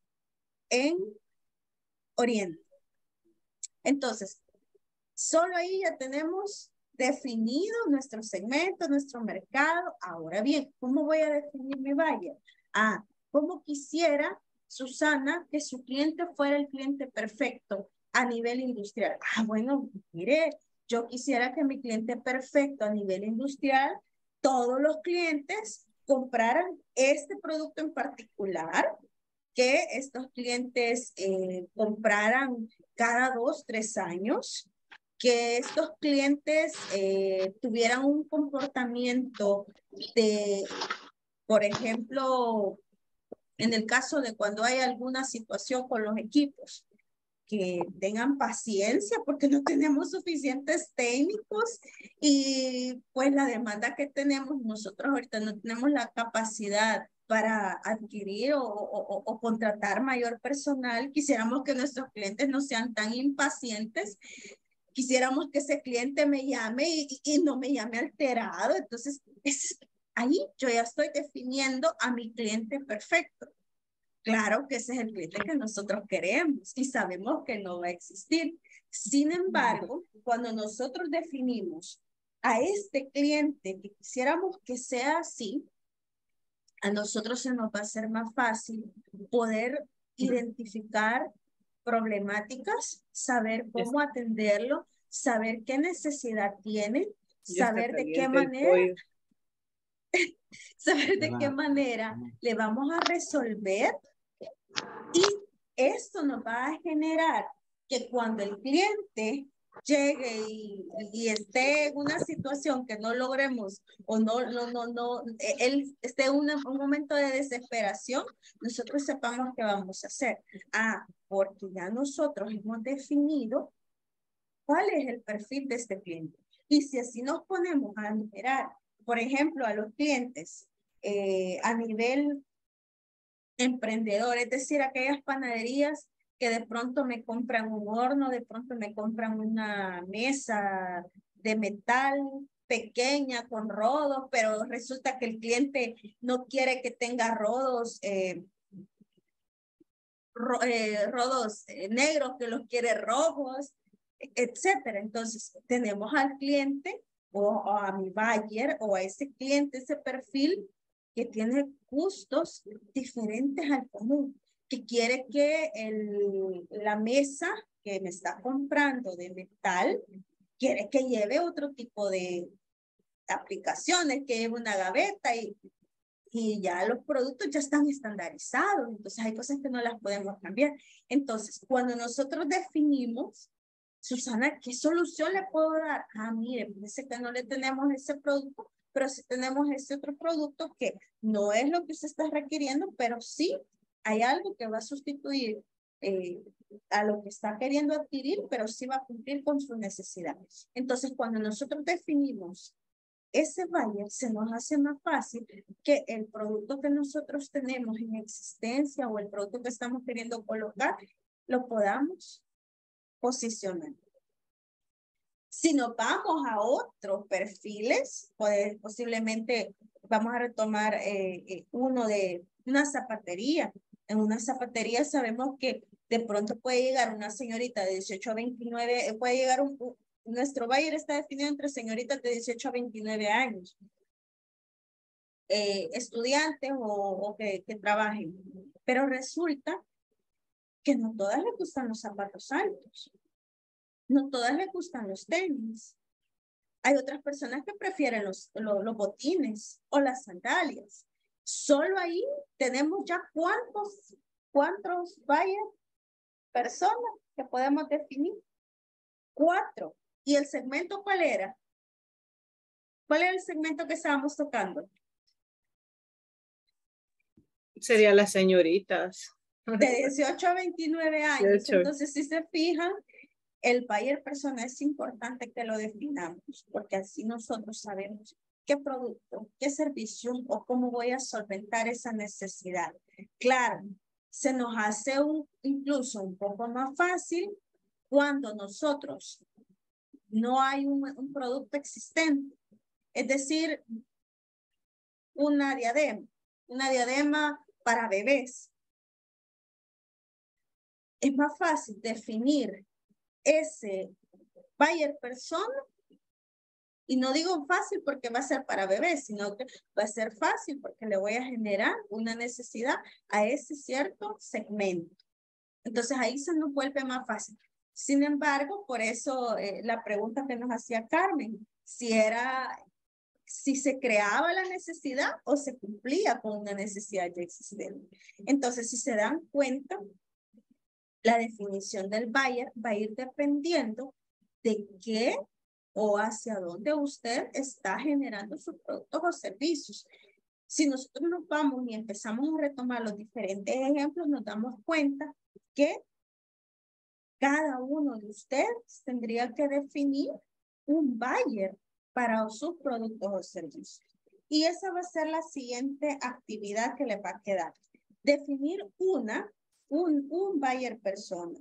en Oriente. Entonces, solo ahí ya tenemos definido nuestro segmento, nuestro mercado. Ahora bien, ¿cómo voy a definir mi buyer? Ah, ¿cómo quisiera Susana que su cliente fuera el cliente perfecto a nivel industrial? Ah, bueno, mire, yo quisiera que mi cliente perfecto a nivel industrial, todos los clientes compraran este producto en particular, que estos clientes eh, compraran cada dos, tres años, que estos clientes eh, tuvieran un comportamiento de, por ejemplo, en el caso de cuando hay alguna situación con los equipos, que tengan paciencia porque no tenemos suficientes técnicos y pues la demanda que tenemos nosotros ahorita no tenemos la capacidad para adquirir o, o, o contratar mayor personal. Quisiéramos que nuestros clientes no sean tan impacientes. Quisiéramos que ese cliente me llame y, y no me llame alterado. Entonces, es, ahí yo ya estoy definiendo a mi cliente perfecto. Claro que ese es el cliente que nosotros queremos y sabemos que no va a existir. Sin embargo, cuando nosotros definimos a este cliente que quisiéramos que sea así, a nosotros se nos va a hacer más fácil poder identificar problemáticas, saber cómo atenderlo, saber qué necesidad tiene, saber de qué manera, saber de qué manera le vamos a resolver. Y esto nos va a generar que cuando el cliente llegue y, y esté en una situación que no logremos o no, no, no, no, él esté en un momento de desesperación, nosotros sepamos qué vamos a hacer. Ah, porque ya nosotros hemos definido cuál es el perfil de este cliente. Y si así nos ponemos a mirar, por ejemplo, a los clientes eh, a nivel emprendedor, es decir, aquellas panaderías que de pronto me compran un horno, de pronto me compran una mesa de metal pequeña con rodos, pero resulta que el cliente no quiere que tenga rodos, eh, ro eh, rodos eh, negros, que los quiere rojos, etcétera. Entonces, tenemos al cliente o, o a mi buyer o a ese cliente, ese perfil que tiene gustos diferentes al común, que quiere que el, la mesa que me está comprando de metal, quiere que lleve otro tipo de aplicaciones, que lleve una gaveta y, y ya los productos ya están estandarizados, entonces hay cosas que no las podemos cambiar. Entonces, cuando nosotros definimos, Susana, ¿qué solución le puedo dar? Ah, mire, parece que no le tenemos ese producto, pero sí tenemos ese otro producto que no es lo que usted está requiriendo, pero sí hay algo que va a sustituir eh, a lo que está queriendo adquirir, pero sí va a cumplir con sus necesidades. Entonces, cuando nosotros definimos ese buyer, se nos hace más fácil que el producto que nosotros tenemos en existencia o el producto que estamos queriendo colocar, lo podamos posicionar. Si nos vamos a otros perfiles, pues posiblemente vamos a retomar eh, eh, uno de una zapatería. En una zapatería sabemos que de pronto puede llegar una señorita de dieciocho a veintinueve, puede llegar un, un nuestro buyer está definido entre señoritas de dieciocho a veintinueve años, eh, estudiantes o, o que, que trabajen, pero resulta que no todas les gustan los zapatos altos. No todas les gustan los tenis. Hay otras personas que prefieren los, los, los botines o las sandalias. Solo ahí tenemos ya cuántos, cuántos buyers, personas que podemos definir. Cuatro. ¿Y el segmento cuál era? ¿Cuál era el segmento que estábamos tocando? Serían las señoritas. De dieciocho a veintinueve años. dieciocho. Entonces, si se fijan, el buyer persona es importante que lo definamos, porque así nosotros sabemos qué producto, qué servicio o cómo voy a solventar esa necesidad. Claro, se nos hace un, incluso un poco más fácil cuando nosotros no hay un, un producto existente. Es decir, una diadema, una diadema para bebés. Es más fácil definir ese buyer persona, y no digo fácil porque va a ser para bebés, sino que va a ser fácil porque le voy a generar una necesidad a ese cierto segmento. Entonces ahí se nos vuelve más fácil. Sin embargo, por eso eh, la pregunta que nos hacía Carmen, si era, si se creaba la necesidad o se cumplía con una necesidad ya existente. Entonces, si se dan cuenta, la definición del buyer va a ir dependiendo de qué o hacia dónde usted está generando sus productos o servicios. Si nosotros nos vamos y empezamos a retomar los diferentes ejemplos, nos damos cuenta que cada uno de ustedes tendría que definir un buyer para sus productos o servicios. Y esa va a ser la siguiente actividad que le va a quedar. Definir una, un, un buyer persona.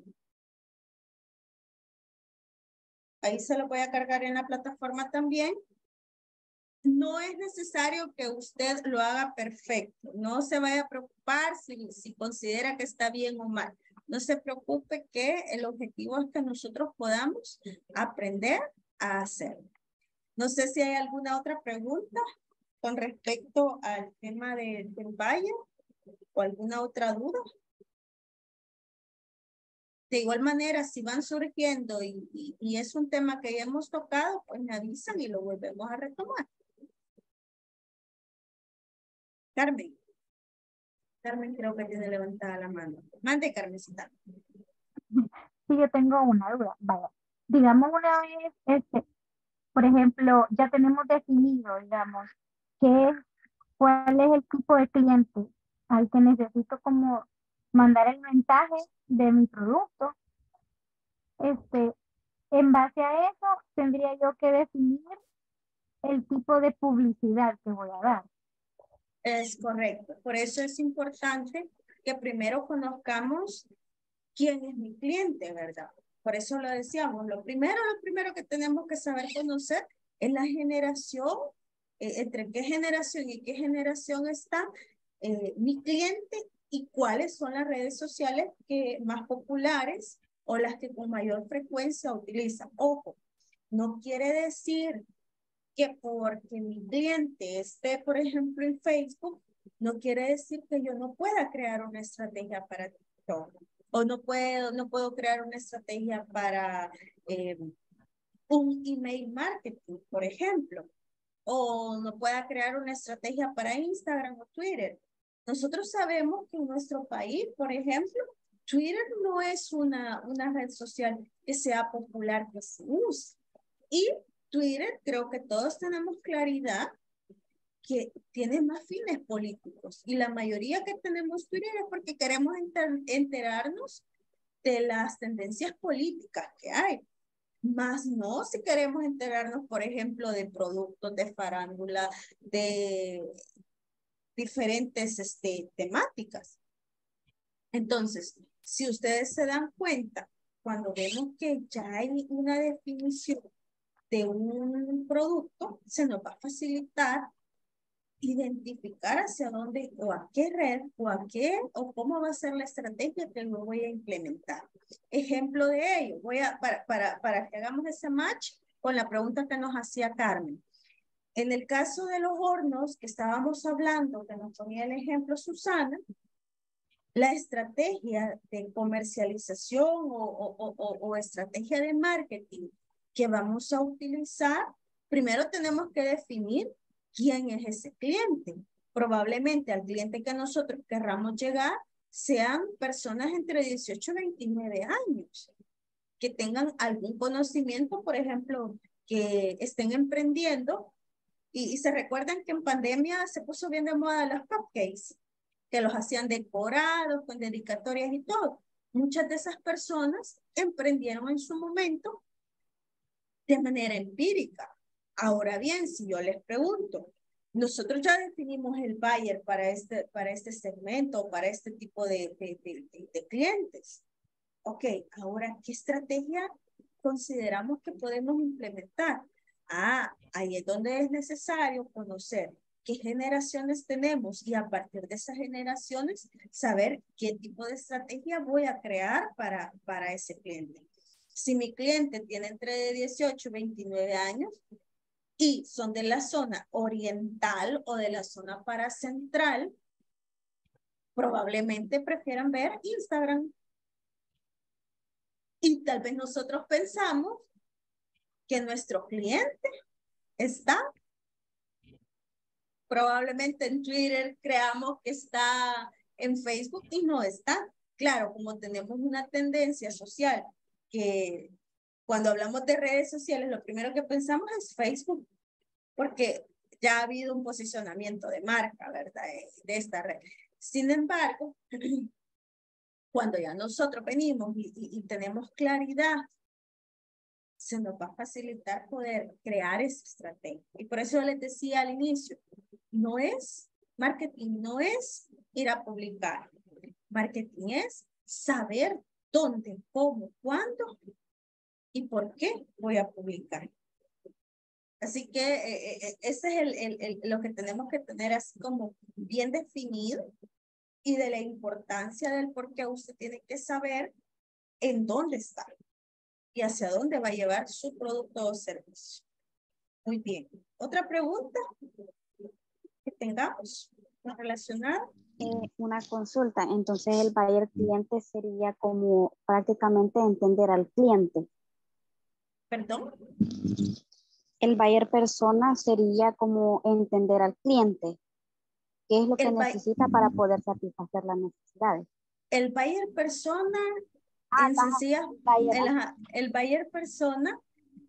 Ahí se lo voy a cargar en la plataforma también. No es necesario que usted lo haga perfecto. No se vaya a preocupar si, si considera que está bien o mal. No se preocupe que el objetivo es que nosotros podamos aprender a hacerlo. No sé si hay alguna otra pregunta con respecto al tema de, del buyer o alguna otra duda. De igual manera, si van surgiendo y, y, y es un tema que ya hemos tocado, pues me avisan y lo volvemos a retomar. Carmen. Carmen creo que tiene levantada la mano. Mande, Carmencita. Sí, yo tengo una duda. Vaya, digamos una vez, este, por ejemplo, ya tenemos definido, digamos, qué es, cuál es el tipo de cliente al que necesito como mandar el mensaje de mi producto. Este, en base a eso, tendría yo que definir el tipo de publicidad que voy a dar. Es correcto. Por eso es importante que primero conozcamos quién es mi cliente, ¿verdad? Por eso lo decíamos. Lo primero, lo primero que tenemos que saber conocer es la generación, eh, entre qué generación y qué generación está eh, mi cliente y cuáles son las redes sociales que más populares o las que con mayor frecuencia utilizan. Ojo, no quiere decir que porque mi cliente esté, por ejemplo, en Facebook, no quiere decir que yo no pueda crear una estrategia para TikTok. O no puedo, no puedo crear una estrategia para eh, un email marketing, por ejemplo. O no pueda crear una estrategia para Instagram o Twitter. Nosotros sabemos que en nuestro país, por ejemplo, Twitter no es una, una red social que sea popular que se use. Y Twitter, creo que todos tenemos claridad que tiene más fines políticos. Y la mayoría que tenemos Twitter es porque queremos enter, enterarnos de las tendencias políticas que hay. Más no si queremos enterarnos, por ejemplo, de productos de farándula, de diferentes este, temáticas. Entonces, si ustedes se dan cuenta, cuando vemos que ya hay una definición de un producto, se nos va a facilitar identificar hacia dónde o a qué red o a qué o cómo va a ser la estrategia que lo voy a implementar. Ejemplo de ello, voy a, para, para, para que hagamos ese match con la pregunta que nos hacía Carmen. En el caso de los hornos que estábamos hablando, que nos ponía el ejemplo Susana, la estrategia de comercialización o, o, o, o estrategia de marketing que vamos a utilizar, primero tenemos que definir quién es ese cliente. Probablemente al cliente que nosotros querramos llegar sean personas entre dieciocho y veintinueve años, que tengan algún conocimiento, por ejemplo, que estén emprendiendo y, y se recuerdan que en pandemia se puso bien de moda los cupcakes, que los hacían decorados, con dedicatorias y todo. Muchas de esas personas emprendieron en su momento de manera empírica. Ahora bien, si yo les pregunto, nosotros ya definimos el buyer para este, para este segmento, para este tipo de, de, de, de clientes. Ok, ahora, ¿qué estrategia consideramos que podemos implementar? Ah, ahí es donde es necesario conocer qué generaciones tenemos y a partir de esas generaciones saber qué tipo de estrategia voy a crear para, para ese cliente. Si mi cliente tiene entre dieciocho y veintinueve años y son de la zona oriental o de la zona paracentral, probablemente prefieran ver Instagram. Y tal vez nosotros pensamos que nuestro cliente está probablemente en Twitter, creamos que está en Facebook y no está. Claro, como tenemos una tendencia social que cuando hablamos de redes sociales, lo primero que pensamos es Facebook, porque ya ha habido un posicionamiento de marca, ¿verdad? De esta red. Sin embargo, cuando ya nosotros venimos y, y, y tenemos claridad, se nos va a facilitar poder crear esa estrategia. Y por eso les decía al inicio, no es, marketing no es ir a publicar. Marketing es saber dónde, cómo, cuándo y por qué voy a publicar. Así que eh, eh, ese es el, el, el, lo que tenemos que tener así como bien definido y de la importancia del por qué usted tiene que saber en dónde está y hacia dónde va a llevar su producto o servicio. Muy bien. ¿Otra pregunta que tengamos relacionada? Eh, una consulta, entonces el buyer cliente sería como prácticamente entender al cliente. ¿Perdón? El buyer persona sería como entender al cliente. ¿Qué es lo que El buy- necesita para poder satisfacer las necesidades? El buyer persona, Ah, en ajá, sencilla, buyer, el, ajá. ajá, el buyer persona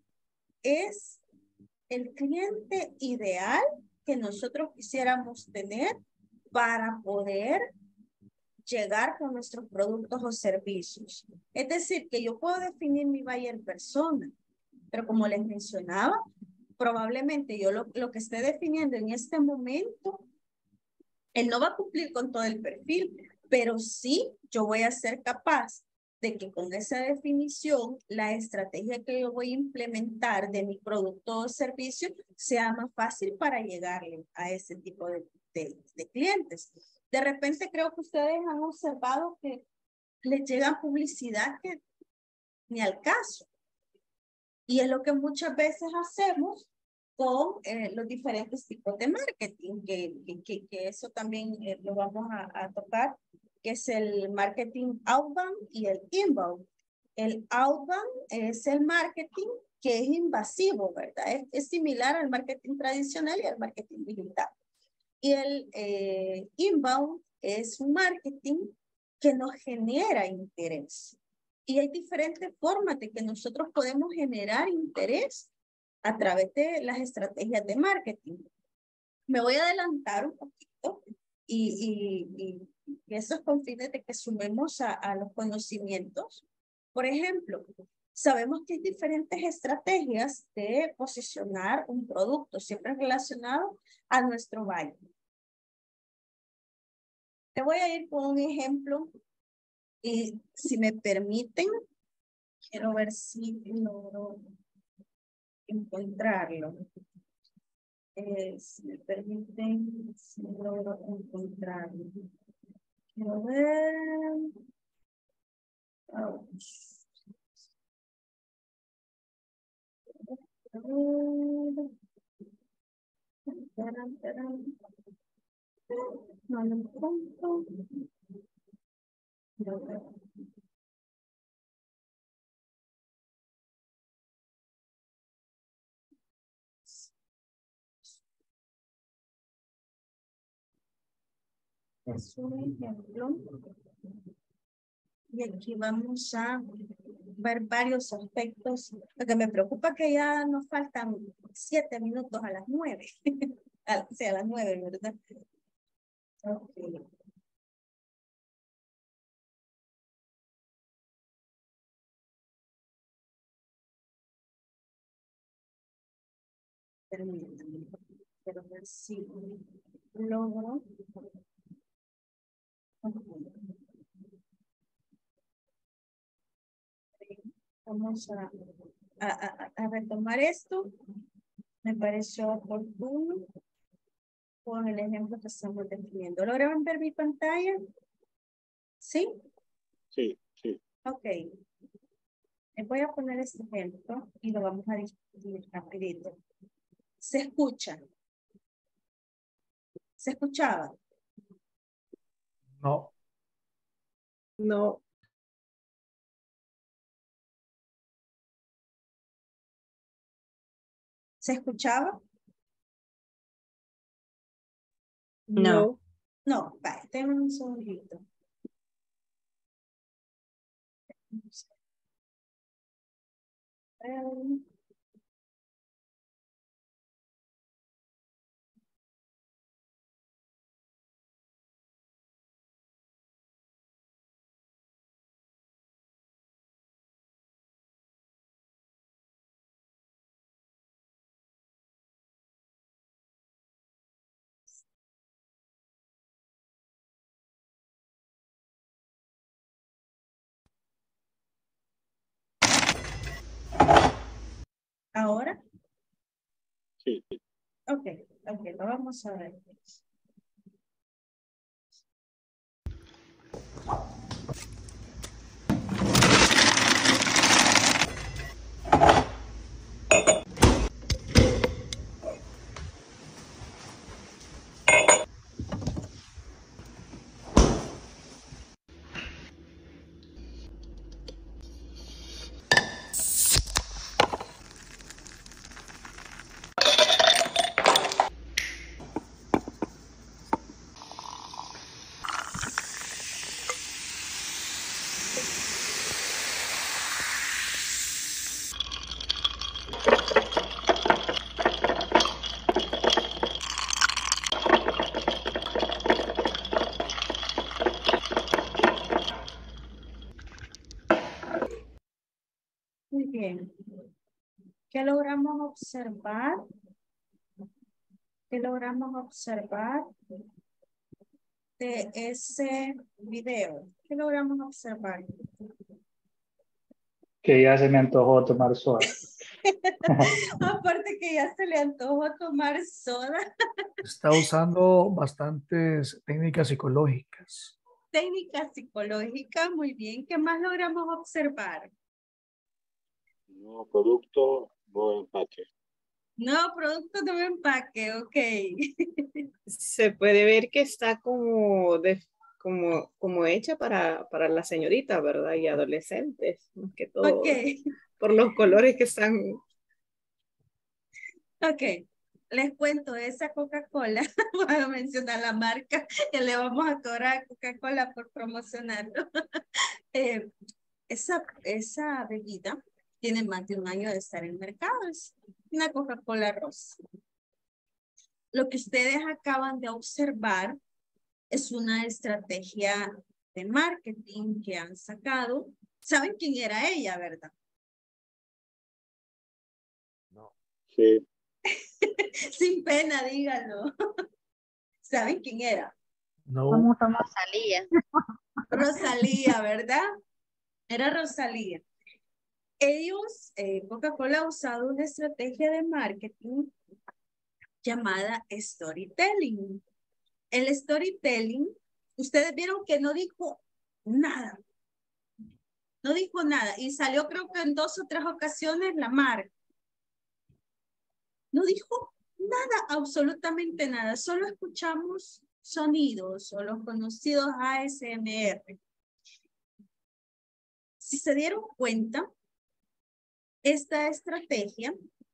es el cliente ideal que nosotros quisiéramos tener para poder llegar con nuestros productos o servicios. Es decir, que yo puedo definir mi buyer persona, pero como les mencionaba, probablemente yo lo, lo que esté definiendo en este momento, él no va a cumplir con todo el perfil, pero sí yo voy a ser capaz de que con esa definición, la estrategia que yo voy a implementar de mi producto o servicio sea más fácil para llegarle a ese tipo de, de, de clientes. De repente creo que ustedes han observado que les llega publicidad que ni al caso. Y es lo que muchas veces hacemos con eh, los diferentes tipos de marketing, que, que, que eso también eh, lo vamos a, a tocar, que es el marketing outbound y el inbound. El outbound es el marketing que es invasivo, ¿verdad? Es, es similar al marketing tradicional y al marketing digital. Y el eh, inbound es un marketing que nos genera interés. Y hay diferentes formas de que nosotros podemos generar interés a través de las estrategias de marketing. Me voy a adelantar un poquito y, y, y, y eso es con fines de que sumemos a, a los conocimientos. Por ejemplo, sabemos que hay diferentes estrategias de posicionar un producto, siempre relacionado a nuestro buyer. Te voy a ir con un ejemplo y si me permiten, quiero ver si logro encontrarlo. Eh, si me permiten, si logro encontrarlo. Quiero ver. Oh. Taran, taran. No lo encuentro. Quiero ver. Es un ejemplo. Y aquí vamos a ver varios aspectos. Lo que me preocupa es que ya nos faltan siete minutos a las nueve. O sea, a las nueve, ¿verdad? Okay. Permítanme. Quiero ver si logro. Vamos a, a, a, a retomar esto. Me pareció oportuno con el ejemplo que estamos definiendo. ¿Lograron ver mi pantalla? ¿Sí? Sí, sí. Ok. Les voy a poner este ejemplo y lo vamos a discutir rapidito. ¿Se escucha? ¿Se escuchaba? No. No. ¿Se escuchaba? No. No, vale, tengo un segundito. Um, ¿Ahora? Sí. Ok, ok, lo vamos a ver. Muy bien. ¿Qué logramos observar? ¿Qué logramos observar de ese video? ¿Qué logramos observar? Que ya se me antojó tomar soda. Aparte que ya se le antojó tomar soda. Está usando bastantes técnicas psicológicas. Técnica psicológica, muy bien. ¿Qué más logramos observar? Nuevo producto, nuevo empaque. No, producto de empaque, ok. Se puede ver que está como, de, como, como hecha para, para la señorita, ¿verdad? Y adolescentes, más que todo. Ok. Por los colores que están. Ok. Les cuento, esa Coca-Cola, voy a mencionar la marca, que le vamos a cobrar a Coca-Cola por promocionarlo. eh, esa, esa bebida tiene más de un año de estar en el mercado. Es una Coca-Cola rosa. Lo que ustedes acaban de observar es una estrategia de marketing que han sacado. ¿Saben quién era ella, verdad? No. Sí. Sin pena, díganlo. ¿Saben quién era? No. Rosalía. Rosalía, ¿verdad? Era Rosalía. Ellos, eh, Coca-Cola ha usado una estrategia de marketing llamada storytelling. El storytelling, ustedes vieron que no dijo nada. No dijo nada. Y salió creo que en dos o tres ocasiones la marca. No dijo nada, absolutamente nada. Solo escuchamos sonidos o los conocidos A S M R. Si se dieron cuenta, esta estrategia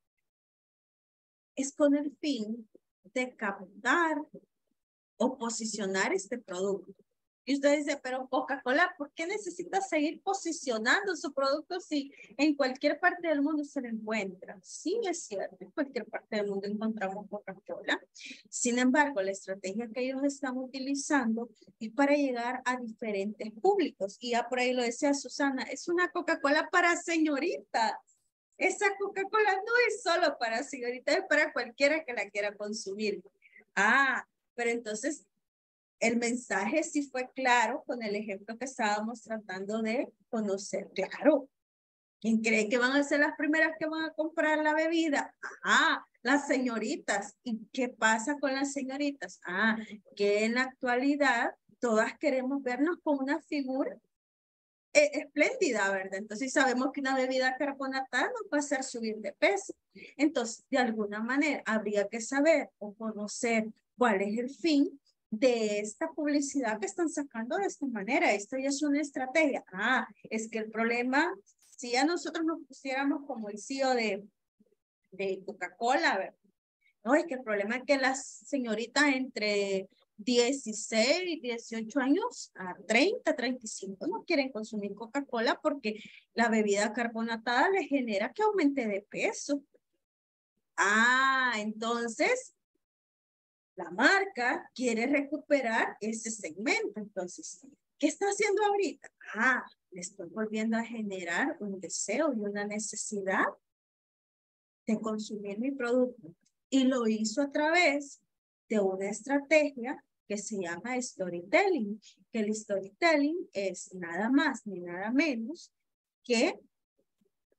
es con el fin de captar o posicionar este producto. Y usted dice, pero Coca-Cola, ¿por qué necesita seguir posicionando su producto si en cualquier parte del mundo se lo encuentra? Sí, es cierto, en cualquier parte del mundo encontramos Coca-Cola. Sin embargo, la estrategia que ellos están utilizando es para llegar a diferentes públicos. Y ya por ahí lo decía Susana, es una Coca-Cola para señoritas. Esa Coca-Cola no es solo para señoritas, es para cualquiera que la quiera consumir. Ah, pero entonces el mensaje sí fue claro con el ejemplo que estábamos tratando de conocer. Claro, ¿quién cree que van a ser las primeras que van a comprar la bebida? Ah, las señoritas. ¿Y qué pasa con las señoritas? Ah, que en la actualidad todas queremos vernos con una figura eh, espléndida, ¿verdad? Entonces sabemos que una bebida carbonatada nos va a hacer subir de peso. Entonces, de alguna manera, habría que saber o conocer cuál es el fin de esta publicidad que están sacando de esta manera. Esto ya es una estrategia. Ah, es que el problema, si a nosotros nos pusiéramos como el C E O de, de Coca-Cola, ¿verdad? No, es que el problema es que las señoritas entre dieciséis y dieciocho años a treinta, treinta y cinco no quieren consumir Coca-Cola porque la bebida carbonatada les genera que aumente de peso. Ah, entonces la marca quiere recuperar ese segmento. Entonces, ¿qué está haciendo ahorita? Ah, le estoy volviendo a generar un deseo y una necesidad de consumir mi producto. Y lo hizo a través de una estrategia que se llama storytelling, que el storytelling es nada más ni nada menos que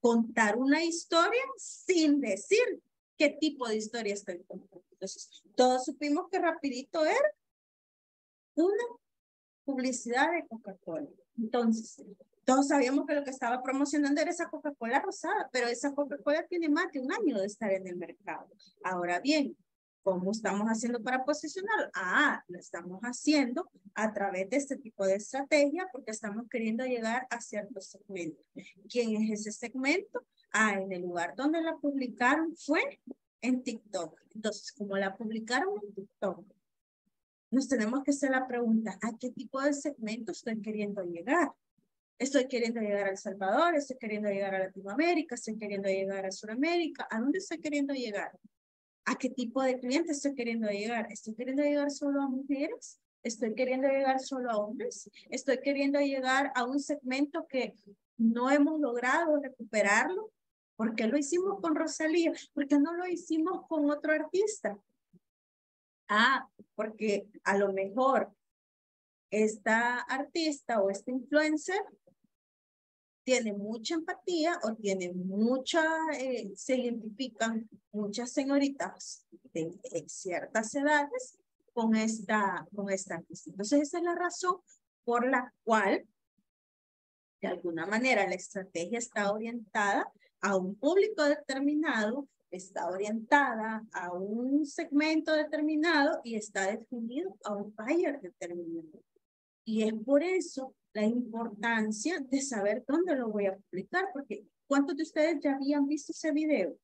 contar una historia sin decir qué tipo de historia estoy contando. Entonces, todos supimos que rapidito era una publicidad de Coca-Cola. Entonces, todos sabíamos que lo que estaba promocionando era esa Coca-Cola rosada, pero esa Coca-Cola tiene más de un año de estar en el mercado. Ahora bien, ¿cómo estamos haciendo para posicionarlo? Ah, lo estamos haciendo a través de este tipo de estrategia porque estamos queriendo llegar a ciertos segmentos. ¿Quién es ese segmento? Ah, en el lugar donde la publicaron fue en TikTok. Entonces, como la publicaron en TikTok, nos tenemos que hacer la pregunta, ¿a qué tipo de segmento estoy queriendo llegar? Estoy queriendo llegar a El Salvador, estoy queriendo llegar a Latinoamérica, estoy queriendo llegar a Sudamérica. ¿A dónde estoy queriendo llegar? ¿A qué tipo de cliente estoy queriendo llegar? ¿Estoy queriendo llegar solo a mujeres? ¿Estoy queriendo llegar solo a hombres? ¿Estoy queriendo llegar a un segmento que no hemos logrado recuperarlo? ¿Por qué lo hicimos con Rosalía? ¿Por qué no lo hicimos con otro artista? Ah, porque a lo mejor esta artista o este influencer tiene mucha empatía o tiene mucha, eh, se identifican muchas señoritas de, de ciertas edades con esta, con esta artista. Entonces esa es la razón por la cual de alguna manera la estrategia está orientada a un público determinado, está orientada a un segmento determinado y está definido a un buyer determinado. Y es por eso la importancia de saber dónde lo voy a publicar, porque ¿cuántos de ustedes ya habían visto ese video?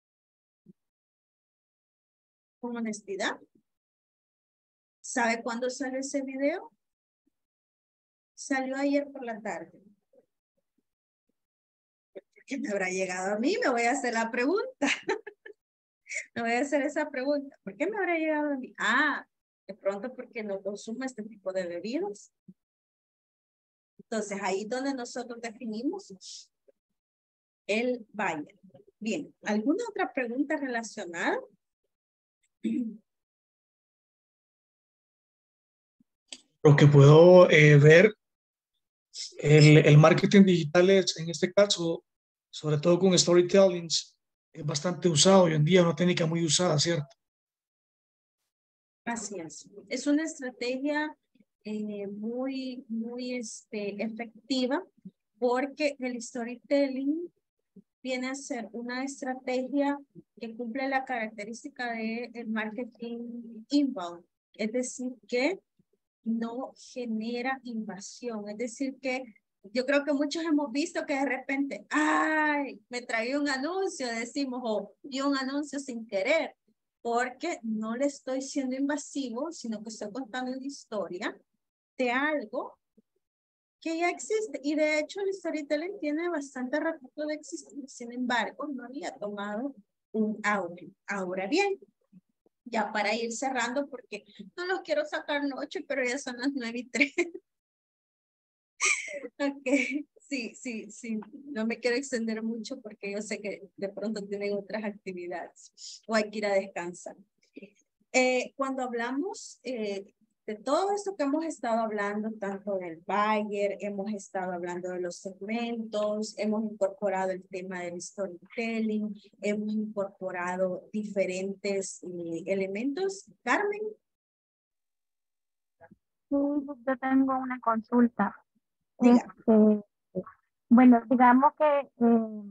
Con honestidad. ¿Sabe cuándo salió ese video? Salió ayer por la tarde. ¿Qué me habrá llegado a mí? Me voy a hacer la pregunta. Me voy a hacer esa pregunta. ¿Por qué me habrá llegado a mí? Ah, de pronto porque no consumo este tipo de bebidas. Entonces, ahí es donde nosotros definimos el buyer. Bien, ¿alguna otra pregunta relacionada? Lo que puedo eh, ver, el, el marketing digital es, en este caso, sobre todo con storytelling, es bastante usado hoy en día, una técnica muy usada, ¿cierto? Así es. Es una estrategia eh, muy, muy este, efectiva porque el storytelling viene a ser una estrategia que cumple la característica del marketing inbound. Es decir, que no genera invasión. Es decir, que yo creo que muchos hemos visto que de repente, ay, me traía un anuncio, decimos, o vi un anuncio sin querer, porque no le estoy siendo invasivo, sino que estoy contando una historia de algo que ya existe. Y de hecho el storytelling tiene bastante rato de existir, sin embargo, no había tomado un audio. Ahora bien, ya para ir cerrando, porque no los quiero sacar noche, pero ya son las nueve y tres. Ok, sí, sí, sí, no me quiero extender mucho porque yo sé que de pronto tienen otras actividades o hay que ir a descansar. Eh, cuando hablamos eh, de todo esto que hemos estado hablando, tanto del buyer, hemos estado hablando de los segmentos, hemos incorporado el tema del storytelling, hemos incorporado diferentes eh, elementos. Carmen. Sí, yo tengo una consulta. Diga. Este, bueno, digamos que, eh,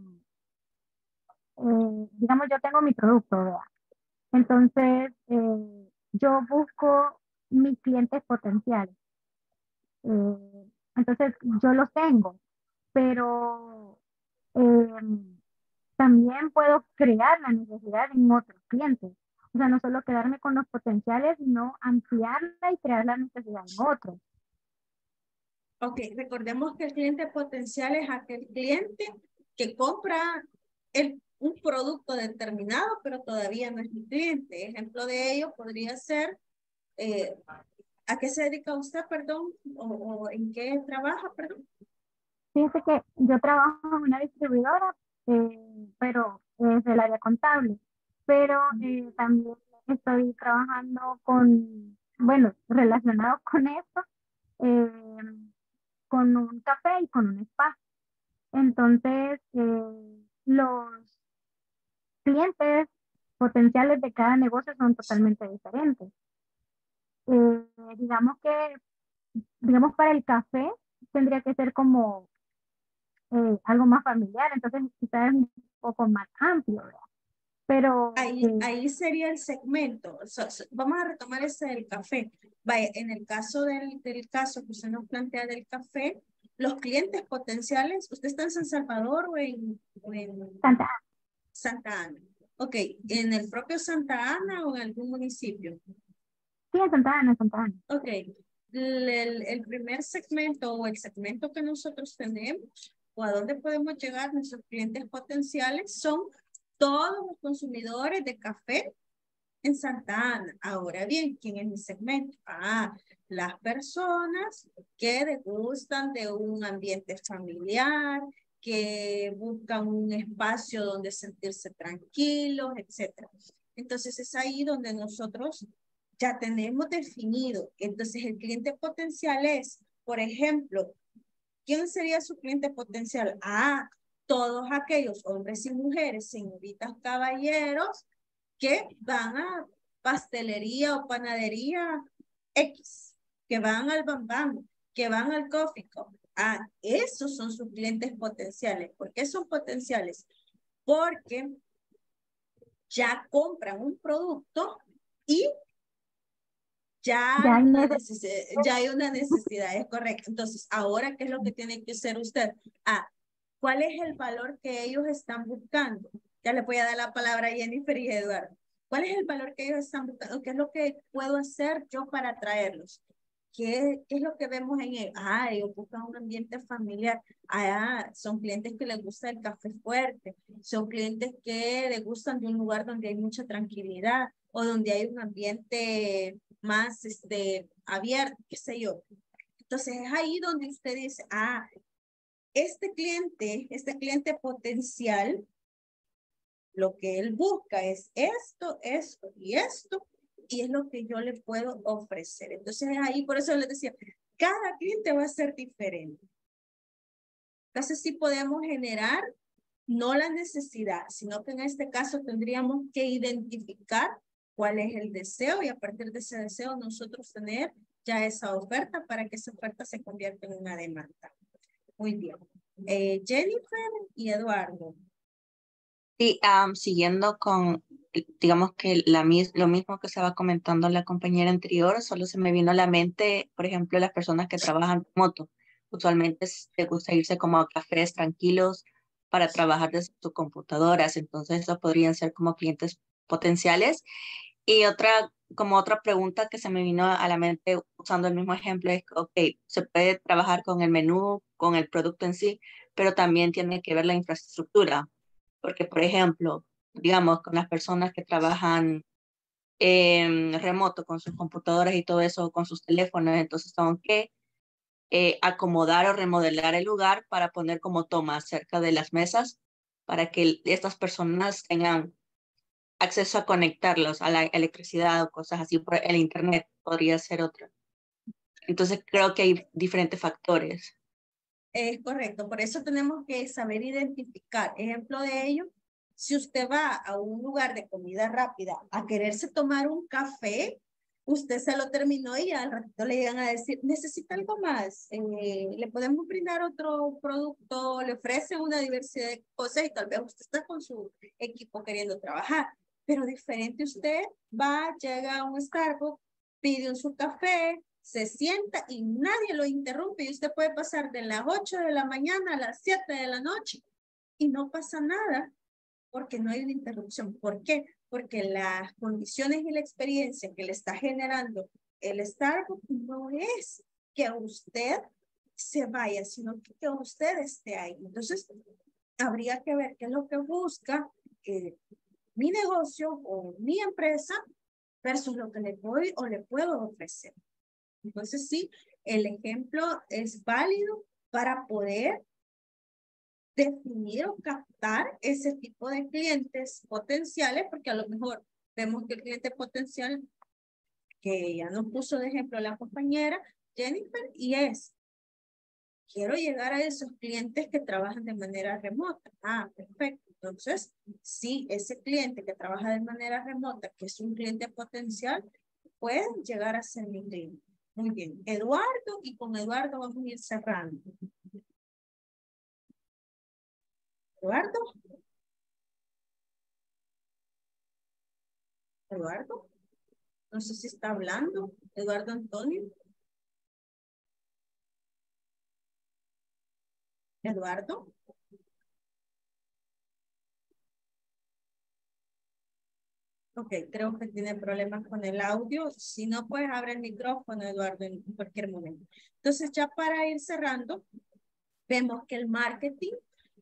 eh, digamos, yo tengo mi producto, ¿verdad? Entonces, eh, yo busco mis clientes potenciales. Eh, entonces, yo los tengo, pero eh, también puedo crear la necesidad en otros clientes. O sea, no solo quedarme con los potenciales, sino ampliarla y crear la necesidad en otros. Ok, recordemos que el cliente potencial es aquel cliente que compra el, un producto determinado, pero todavía no es mi cliente. Ejemplo de ello podría ser, eh, ¿a qué se dedica usted, perdón? ¿O, o en qué trabaja, perdón? Fíjese que yo trabajo en una distribuidora, eh, pero es del área contable, pero eh, también estoy trabajando con, bueno, relacionado con esto, eh, con un café y con un spa. Entonces, eh, los clientes potenciales de cada negocio son totalmente diferentes. Eh, digamos que, digamos para el café, tendría que ser como eh, algo más familiar, entonces quizás es un poco más amplio, ¿verdad? Pero Ahí, eh, ahí sería el segmento. So- so- vamos a retomar ese del café. Vaya, en el caso del, del caso que usted nos plantea del café, los clientes potenciales, ¿usted está en San Salvador o en, o en Santa Santa Ana? Ok, ¿en el propio Santa Ana o en algún municipio? Sí, en Santa Ana, en Santa Ana. Ok, el, el- el primer segmento o el segmento que nosotros tenemos o a dónde podemos llegar nuestros clientes potenciales son todos los consumidores de café en Santa Ana. Ahora bien, ¿quién es mi segmento? Ah, las personas que degustan de un ambiente familiar, que buscan un espacio donde sentirse tranquilos, etcétera. Entonces es ahí donde nosotros ya tenemos definido. Entonces el cliente potencial es, por ejemplo, ¿quién sería su cliente potencial? Ah, todos aquellos hombres y mujeres, señoritas, caballeros, que van a pastelería o panadería X, que van al Bam Bam, que van al Coffee Cup. Ah, esos son sus clientes potenciales. ¿Por qué son potenciales? Porque ya compran un producto y ya Ya hay hay una necesidad. necesidad, ya hay una necesidad, es correcto. Entonces, ahora, ¿qué es lo que tiene que hacer usted? Ah, ¿cuál es el valor que ellos están buscando? Ya le voy a dar la palabra a Jennifer y Eduardo. ¿Cuál es el valor que ellos están buscando? ¿Qué es lo que puedo hacer yo para atraerlos? ¿Qué, qué es lo que vemos en él? Ah, ellos buscan un ambiente familiar. Ah, son clientes que les gusta el café fuerte. Son clientes que les gustan de un lugar donde hay mucha tranquilidad o donde hay un ambiente más este, abierto, qué sé yo. Entonces es ahí donde usted dice, ah, este cliente, este cliente potencial, lo que él busca es esto, esto y esto, y es lo que yo le puedo ofrecer. Entonces es ahí, por eso les decía, cada cliente va a ser diferente. Entonces sí podemos generar no la necesidad, sino que en este caso tendríamos que identificar cuál es el deseo y a partir de ese deseo nosotros tener ya esa oferta para que esa oferta se convierta en una demanda. Muy bien. Eh, Jennifer y Eduardo. Sí, am, siguiendo con, eh, digamos que la mis- lo mismo que estaba comentando la compañera anterior, solo se me vino a la mente, por ejemplo, las personas que trabajan remoto. Usualmente es- les gusta irse como a cafés tranquilos para trabajar desde sus computadoras, entonces esos podrían ser como clientes potenciales. Y otra, como otra pregunta que se me vino a la mente usando el mismo ejemplo es, ok, se puede trabajar con el menú, con el producto en sí, pero también tiene que ver la infraestructura. Porque, por ejemplo, digamos, con las personas que trabajan en remoto con sus computadoras y todo eso, con sus teléfonos, entonces tengo que eh, acomodar o remodelar el lugar para poner como tomas cerca de las mesas para que estas personas tengan acceso a conectarlos a la electricidad o cosas así por el internet, podría ser otra. Entonces creo que hay diferentes factores. Es correcto, por eso tenemos que saber identificar. Ejemplo de ello, si usted va a un lugar de comida rápida a quererse tomar un café, usted se lo terminó y al ratito le llegan a decir, necesita algo más, eh, le podemos brindar otro producto, le ofrecen una diversidad de cosas y tal vez usted está con su equipo queriendo trabajar, pero diferente usted va, llega a un Starbucks, pide un su café, se sienta y nadie lo interrumpe y usted puede pasar de las ocho de la mañana a las siete de la noche y no pasa nada porque no hay una interrupción. ¿Por qué? Porque las condiciones y la experiencia que le está generando el Starbucks no es que usted se vaya, sino que, que usted esté ahí. Entonces, habría que ver qué es lo que busca eh, mi negocio o mi empresa versus lo que le doy o le puedo ofrecer. Entonces, sí, el ejemplo es válido para poder definir o captar ese tipo de clientes potenciales, porque a lo mejor vemos que el cliente potencial, que ya nos puso de ejemplo la compañera Jennifer, y es, quiero llegar a esos clientes que trabajan de manera remota. Ah, perfecto. Entonces, si ese cliente que trabaja de manera remota, que es un cliente potencial, puede llegar a ser mi cliente. Muy bien. Eduardo, y con Eduardo vamos a ir cerrando. Eduardo. Eduardo. No sé si está hablando. Eduardo Antonio. Eduardo. Ok, creo que tiene problemas con el audio. Si no, pues abre el micrófono, Eduardo, en cualquier momento. Entonces, ya para ir cerrando, vemos que el marketing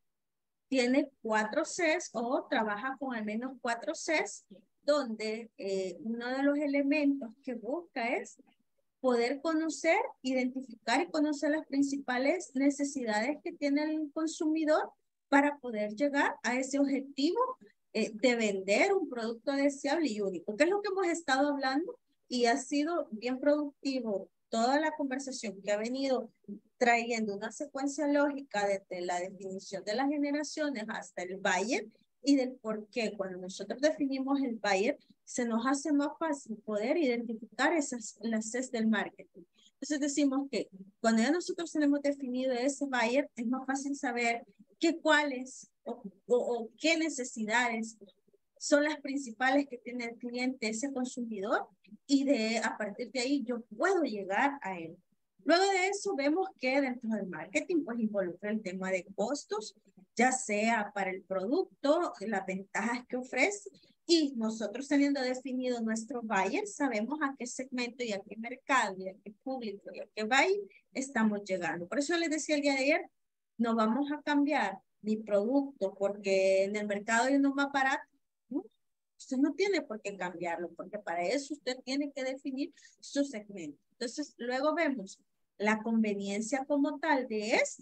tiene cuatro Cs o trabaja con al menos cuatro Cs, donde eh, uno de los elementos que busca es poder conocer, identificar y conocer las principales necesidades que tiene el consumidor para poder llegar a ese objetivo eh, de vender un producto deseable y único, que es lo que hemos estado hablando y ha sido bien productivo toda la conversación que ha venido trayendo una secuencia lógica desde la definición de las generaciones hasta el buyer y del por qué cuando nosotros definimos el buyer se nos hace más fácil poder identificar esas las Cs del marketing. Entonces decimos que cuando ya nosotros tenemos definido ese buyer, es más fácil saber qué cuáles o, o, o qué necesidades son las principales que tiene el cliente, ese consumidor, y de a partir de ahí yo puedo llegar a él. Luego de eso vemos que dentro del marketing pues involucra el tema de costos, ya sea para el producto, las ventajas que ofrece, y nosotros teniendo definido nuestro buyer, sabemos a qué segmento y a qué mercado y a qué público y a qué buyer estamos llegando. Por eso les decía el día de ayer, no vamos a cambiar mi producto porque en el mercado hay uno más barato. ¿No? Usted no tiene por qué cambiarlo, porque para eso usted tiene que definir su segmento. Entonces, luego vemos la conveniencia como tal de este,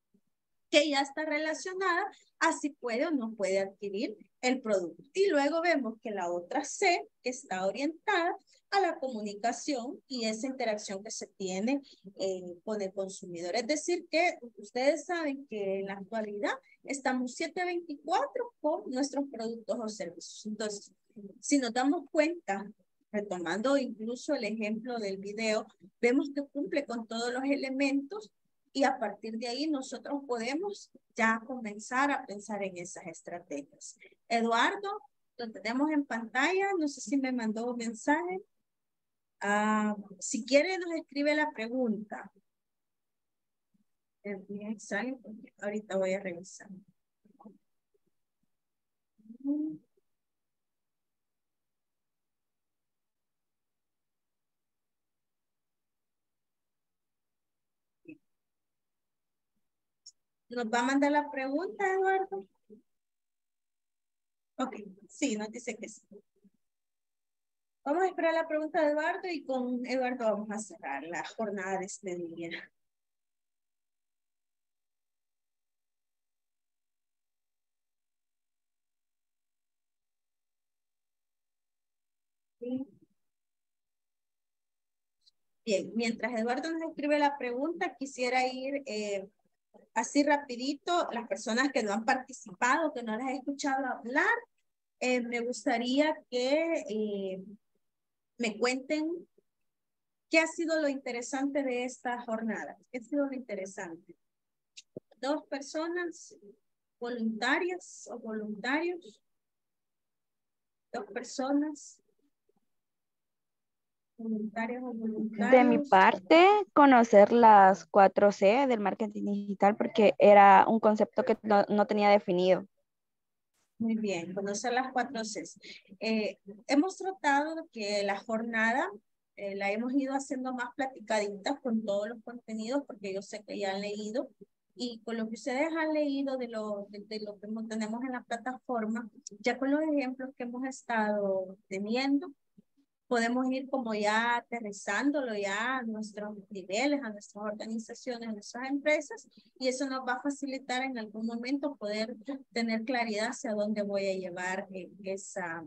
que ya está relacionada a si puede o no puede adquirir el producto. Y luego vemos que la otra C, que está orientada a la comunicación y esa interacción que se tiene eh, con el consumidor. Es decir, que ustedes saben que en la actualidad estamos siete veinticuatro con nuestros productos o servicios. Entonces, si nos damos cuenta, retomando incluso el ejemplo del video, vemos que cumple con todos los elementos y a partir de ahí nosotros podemos ya comenzar a pensar en esas estrategias. Eduardo, lo tenemos en pantalla, no sé si me mandó un mensaje. Uh, si quiere nos escribe la pregunta. Es bien extraño porque ahorita voy a revisar. ¿Nos va a mandar la pregunta, Eduardo? Ok, sí, nos dice que sí. Vamos a esperar la pregunta de Eduardo y con Eduardo vamos a cerrar la jornada de este día. Sí. Bien, mientras Eduardo nos escribe la pregunta, quisiera ir eh, así rapidito, las personas que no han participado, que no las he escuchado hablar, eh, me gustaría que eh, me cuenten qué ha sido lo interesante de esta jornada. ¿Qué ha sido lo interesante? Dos personas voluntarias o voluntarios. Dos personas voluntarias o voluntarios. De mi parte, conocer las cuatro C del marketing digital porque era un concepto que no, no tenía definido. Muy bien, conocer las cuatro Cs. Eh, hemos tratado de que la jornada eh, la hemos ido haciendo más platicaditas con todos los contenidos porque yo sé que ya han leído y con lo que ustedes han leído de lo, de, de lo que tenemos en la plataforma, ya con los ejemplos que hemos estado teniendo, podemos ir como ya aterrizándolo ya a nuestros niveles, a nuestras organizaciones, a nuestras empresas, y eso nos va a facilitar en algún momento poder tener claridad hacia dónde voy a llevar esa,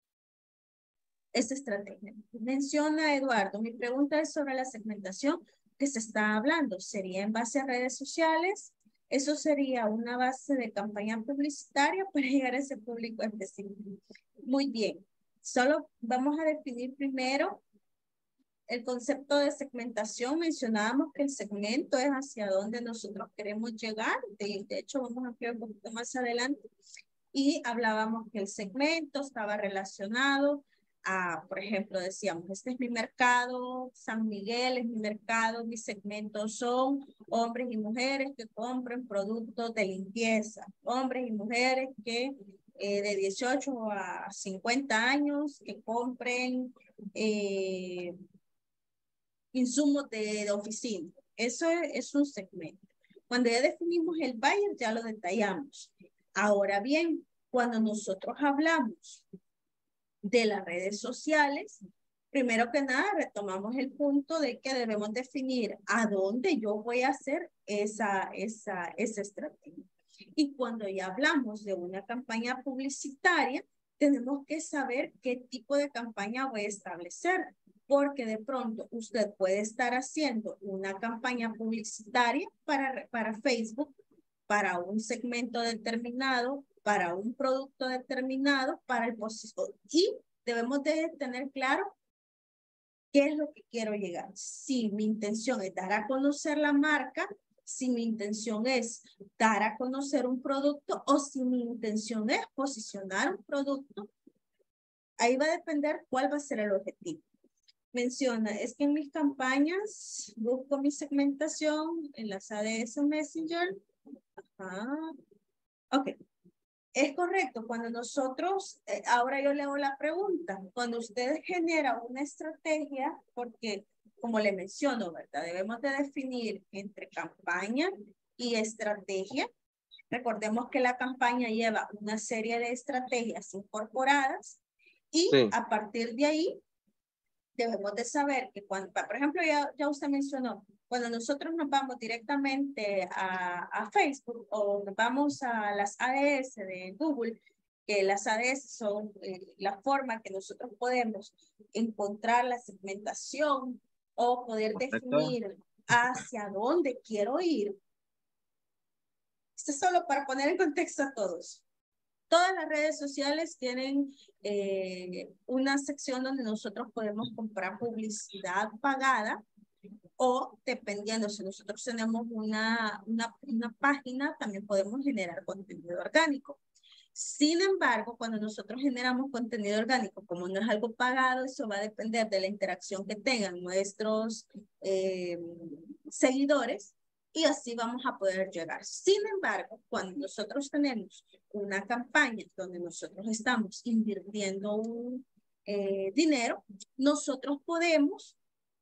esa estrategia. Menciona Eduardo, mi pregunta es sobre la segmentación. que se está hablando? ¿Sería en base a redes sociales? Eso sería una base de campaña publicitaria para llegar a ese público específico. Muy bien. Solo vamos a definir primero el concepto de segmentación. Mencionábamos que el segmento es hacia donde nosotros queremos llegar. De, de hecho, vamos a ver un poquito más adelante. Y hablábamos que el segmento estaba relacionado a, por ejemplo, decíamos, este es mi mercado, San Miguel es mi mercado, mis segmentos son hombres y mujeres que compren productos de limpieza, hombres y mujeres que eh, de dieciocho a cincuenta años que compren eh, insumos de, de oficina. Eso es, es un segmento. Cuando ya definimos el buyer, ya lo detallamos. Ahora bien, cuando nosotros hablamos de las redes sociales, primero que nada retomamos el punto de que debemos definir a dónde yo voy a hacer esa, esa, esa estrategia. Y cuando ya hablamos de una campaña publicitaria, tenemos que saber qué tipo de campaña voy a establecer, porque de pronto usted puede estar haciendo una campaña publicitaria para, para Facebook, para un segmento determinado, para un producto determinado, para el posicionamiento. Y debemos de tener claro qué es lo que quiero llegar. Si mi intención es dar a conocer la marca, si mi intención es dar a conocer un producto o si mi intención es posicionar un producto, ahí va a depender cuál va a ser el objetivo. Menciona, es que en mis campañas busco mi segmentación en las A D S Messenger. Ajá. Ok. Es correcto. Cuando nosotros, eh, ahora yo le hago la pregunta, cuando usted genera una estrategia, porque como le menciono, ¿verdad? Debemos de definir entre campaña y estrategia. Recordemos que la campaña lleva una serie de estrategias incorporadas y sí. A partir de ahí debemos de saber que cuando, por ejemplo, ya, ya usted mencionó, cuando nosotros nos vamos directamente a, a Facebook o nos vamos a las A D S de Google, que las A D S son eh, la forma que nosotros podemos encontrar la segmentación o poder definir hacia dónde quiero ir. Esto es solo para poner en contexto a todos. Todas las redes sociales tienen eh, una sección donde nosotros podemos comprar publicidad pagada o dependiendo si nosotros tenemos una, una, una página, también podemos generar contenido orgánico. Sin embargo, cuando nosotros generamos contenido orgánico, como no es algo pagado, eso va a depender de la interacción que tengan nuestros eh, seguidores. Y así vamos a poder llegar. Sin embargo, cuando nosotros tenemos una campaña donde nosotros estamos invirtiendo un eh, dinero, nosotros podemos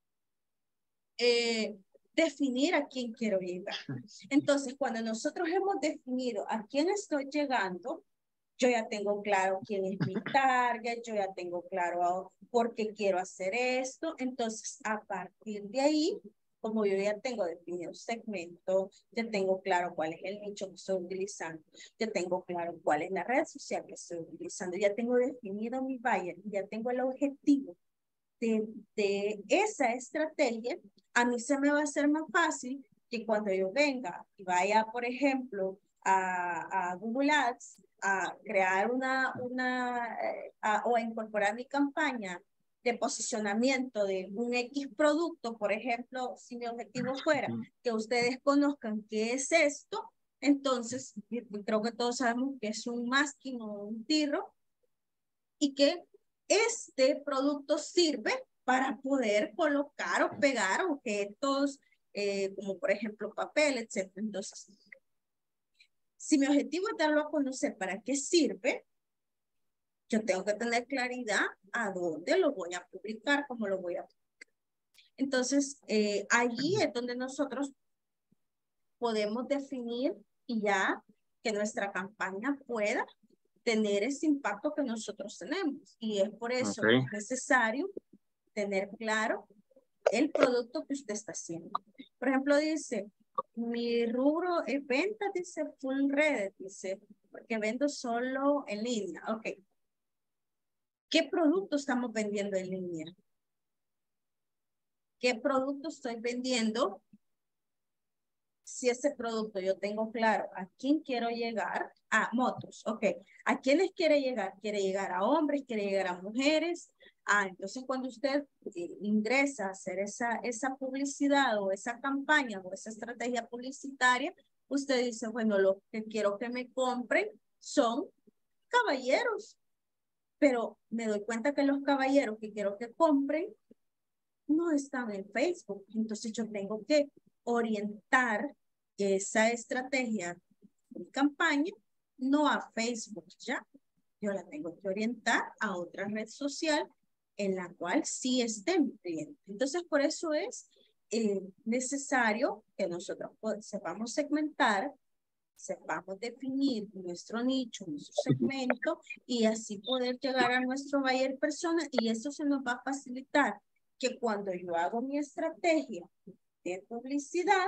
eh, definir a quién quiero llegar. Entonces, cuando nosotros hemos definido a quién estoy llegando, yo ya tengo claro quién es mi target, yo ya tengo claro por qué quiero hacer esto. Entonces, a partir de ahí, como yo ya tengo definido segmento, ya tengo claro cuál es el nicho que estoy utilizando, ya tengo claro cuál es la red social que estoy utilizando, ya tengo definido mi buyer, ya tengo el objetivo de, de esa estrategia, a mí se me va a hacer más fácil que cuando yo venga y vaya, por ejemplo, a, a Google Ads, a crear una, una eh, a, o a incorporar mi campaña de posicionamiento de un X producto, por ejemplo, si mi objetivo fuera que ustedes conozcan qué es esto, entonces creo que todos sabemos que es un masking o un tirro y que este producto sirve para poder colocar o pegar objetos eh, como por ejemplo papel, etcétera. Entonces, si mi objetivo es darlo a conocer para qué sirve, yo tengo que tener claridad a dónde lo voy a publicar, cómo lo voy a publicar. Entonces, eh, allí es donde nosotros podemos definir y ya que nuestra campaña pueda tener ese impacto que nosotros tenemos. Y es por eso okay. que es necesario tener claro el producto que usted está haciendo. Por ejemplo, dice, mi rubro es venta, dice full red, dice, porque vendo solo en línea. Ok. ¿Qué producto estamos vendiendo en línea? qué producto estoy vendiendo. Si ese producto yo tengo claro a quién quiero llegar, a motos, ok. ¿A quiénes quiere llegar? Quiere llegar a hombres, quiere llegar a mujeres. Ah, entonces cuando usted eh, ingresa a hacer esa, esa publicidad o esa campaña o esa estrategia publicitaria, usted dice, bueno, lo que quiero que me compren son caballeros. Pero me doy cuenta que los caballeros que quiero que compren no están en Facebook. Entonces yo tengo que orientar esa estrategia de campaña no a Facebook ya. Yo la tengo que orientar a otra red social en la cual sí esté mi cliente. Entonces por eso es eh, necesario que nosotros sepamos segmentar, sepamos definir nuestro nicho, nuestro segmento y así poder llegar a nuestro buyer persona, y eso se nos va a facilitar que cuando yo hago mi estrategia de publicidad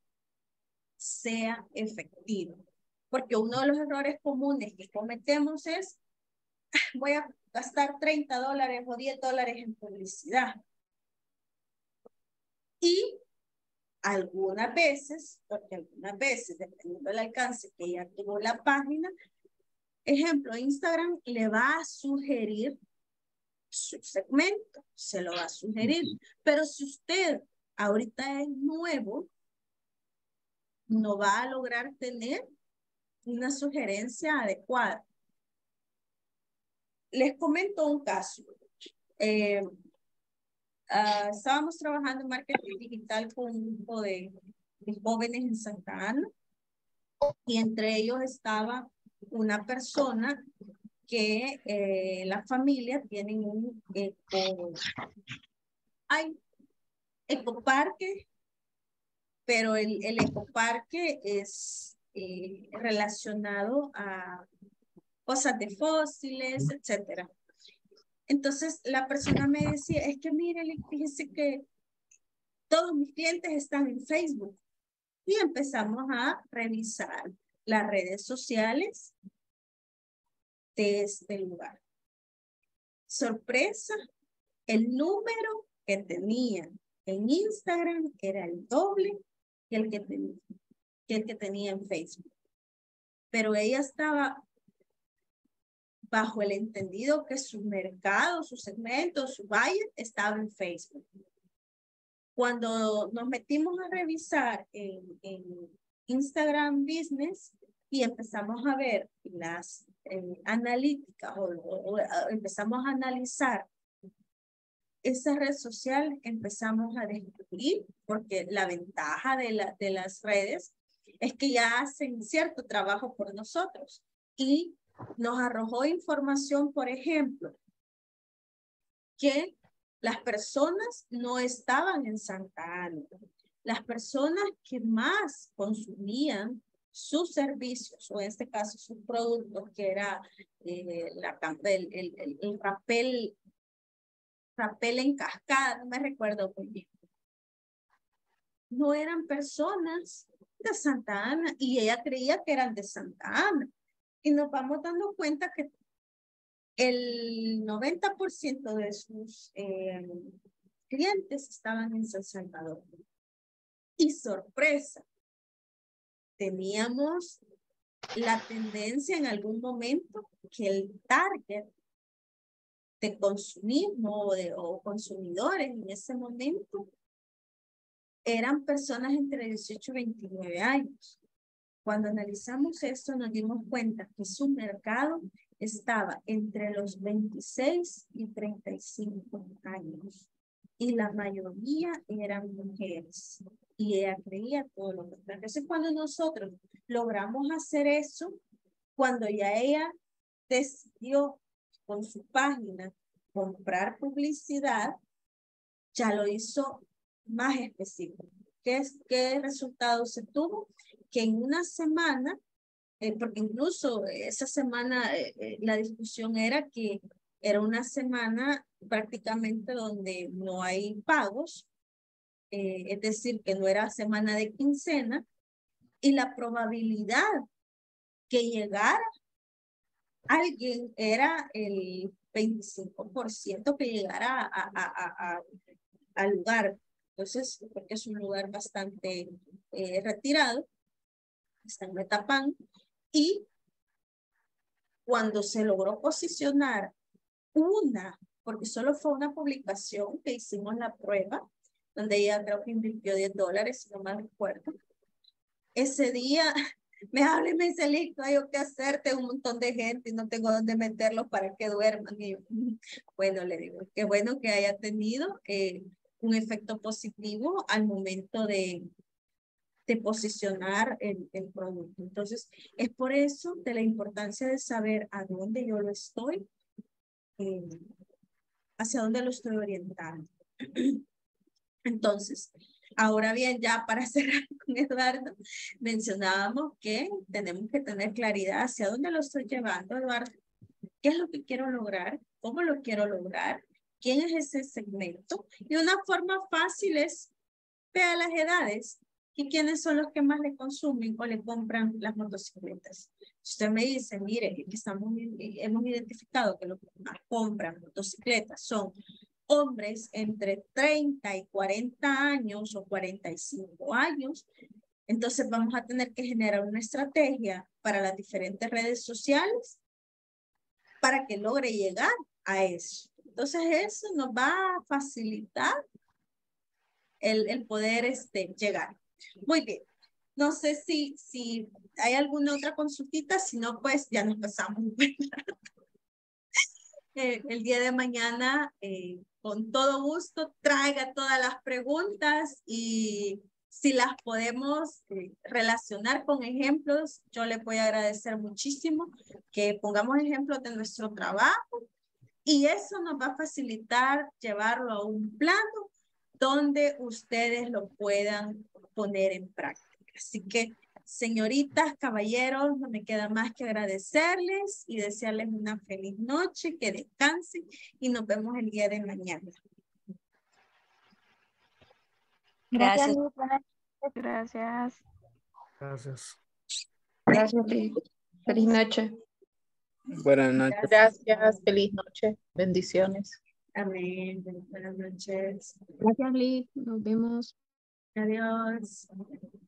sea efectiva. Porque uno de los errores comunes que cometemos es voy a gastar treinta dólares o diez dólares en publicidad. Y algunas veces, porque algunas veces, dependiendo del alcance que ya tuvo la página, ejemplo, Instagram le va a sugerir su segmento, se lo va a sugerir. Pero si usted ahorita es nuevo, no va a lograr tener una sugerencia adecuada. Les comento un caso. Eh, uh, estábamos trabajando en marketing digital con un grupo de, de jóvenes en Santa Ana, y entre ellos estaba una persona que eh, la familia tiene un eco, hay ecoparque, pero el, el ecoparque es eh, relacionado a cosas de fósiles, etcétera. Entonces la persona me decía, es que mire, fíjese que todos mis clientes están en Facebook. Y empezamos a revisar las redes sociales de este lugar. Sorpresa, el número que tenía en Instagram era el doble que el que tenía, que el que tenía en Facebook. Pero ella estaba bajo el entendido que su mercado, su segmento, su buyer estaba en Facebook. Cuando nos metimos a revisar en, en Instagram Business y empezamos a ver las eh, analíticas o, o, o empezamos a analizar esa red social, empezamos a descubrir, porque la ventaja de, la, de las redes es que ya hacen cierto trabajo por nosotros, y nos arrojó información, por ejemplo, que las personas no estaban en Santa Ana. Las personas que más consumían sus servicios, o en este caso sus productos, que era eh, la, el, el, el, el rapel, rapel en cascada, no me recuerdo muy bien, no eran personas de Santa Ana, y ella creía que eran de Santa Ana. Y nos vamos dando cuenta que el noventa por ciento de sus eh, clientes estaban en San Salvador. Y sorpresa, teníamos la tendencia en algún momento que el target de consumismo o, de, o consumidores en ese momento eran personas entre dieciocho y veintinueve años. Cuando analizamos esto nos dimos cuenta que su mercado estaba entre los veintiséis y treinta y cinco años. Y la mayoría eran mujeres. Y ella creía todo lo contrario. Entonces, cuando nosotros logramos hacer eso, cuando ya ella decidió con su página comprar publicidad, ya lo hizo más específico. ¿Qué, es, qué resultado se tuvo? Que en una semana, eh, porque incluso esa semana eh, eh, la discusión era que era una semana prácticamente donde no hay pagos, eh, es decir, que no era semana de quincena, y la probabilidad que llegara alguien era el veinticinco por ciento que llegara a, a, a, a, al lugar. Entonces, porque es un lugar bastante eh, retirado, está en Metapán, y cuando se logró posicionar una, porque solo fue una publicación que hicimos la prueba, donde ella creo que invirtió diez dólares, si no mal recuerdo. Ese día me habla y me dice, listo, hay que hacer, tengo un montón de gente y no tengo dónde meterlos para que duerman. Y yo, bueno, le digo, qué bueno que haya tenido eh, un efecto positivo al momento de, de posicionar el, el producto. Entonces, es por eso de la importancia de saber a dónde yo lo estoy, eh, hacia dónde lo estoy orientando. Entonces, ahora bien, ya para cerrar con Eduardo, mencionábamos que tenemos que tener claridad hacia dónde lo estoy llevando, Eduardo. ¿Qué es lo que quiero lograr? ¿Cómo lo quiero lograr? ¿Quién es ese segmento? Y una forma fácil es, vea las edades y quiénes son los que más le consumen o le compran las motocicletas. Si usted me dice, mire, que estamos, hemos identificado que los que más compran motocicletas son hombres entre treinta y cuarenta años o cuarenta y cinco años, entonces vamos a tener que generar una estrategia para las diferentes redes sociales para que logre llegar a eso. Entonces eso nos va a facilitar el, el poder este, llegar. Muy bien. No sé si, si hay alguna otra consultita, si no, pues ya nos pasamos. eh, el día de mañana, eh, con todo gusto, traiga todas las preguntas y si las podemos eh, relacionar con ejemplos, yo le voy a agradecer muchísimo que pongamos ejemplos de nuestro trabajo y eso nos va a facilitar llevarlo a un plano donde ustedes lo puedan poner en práctica. Así que, señoritas, caballeros, no me queda más que agradecerles y desearles una feliz noche, que descansen y nos vemos el día de mañana. Gracias. Gracias. Gracias. Gracias, Liz. Feliz noche. Buenas noches. Gracias, feliz noche, bendiciones. Amén, buenas noches. Gracias, Liz. Nos vemos. Adiós.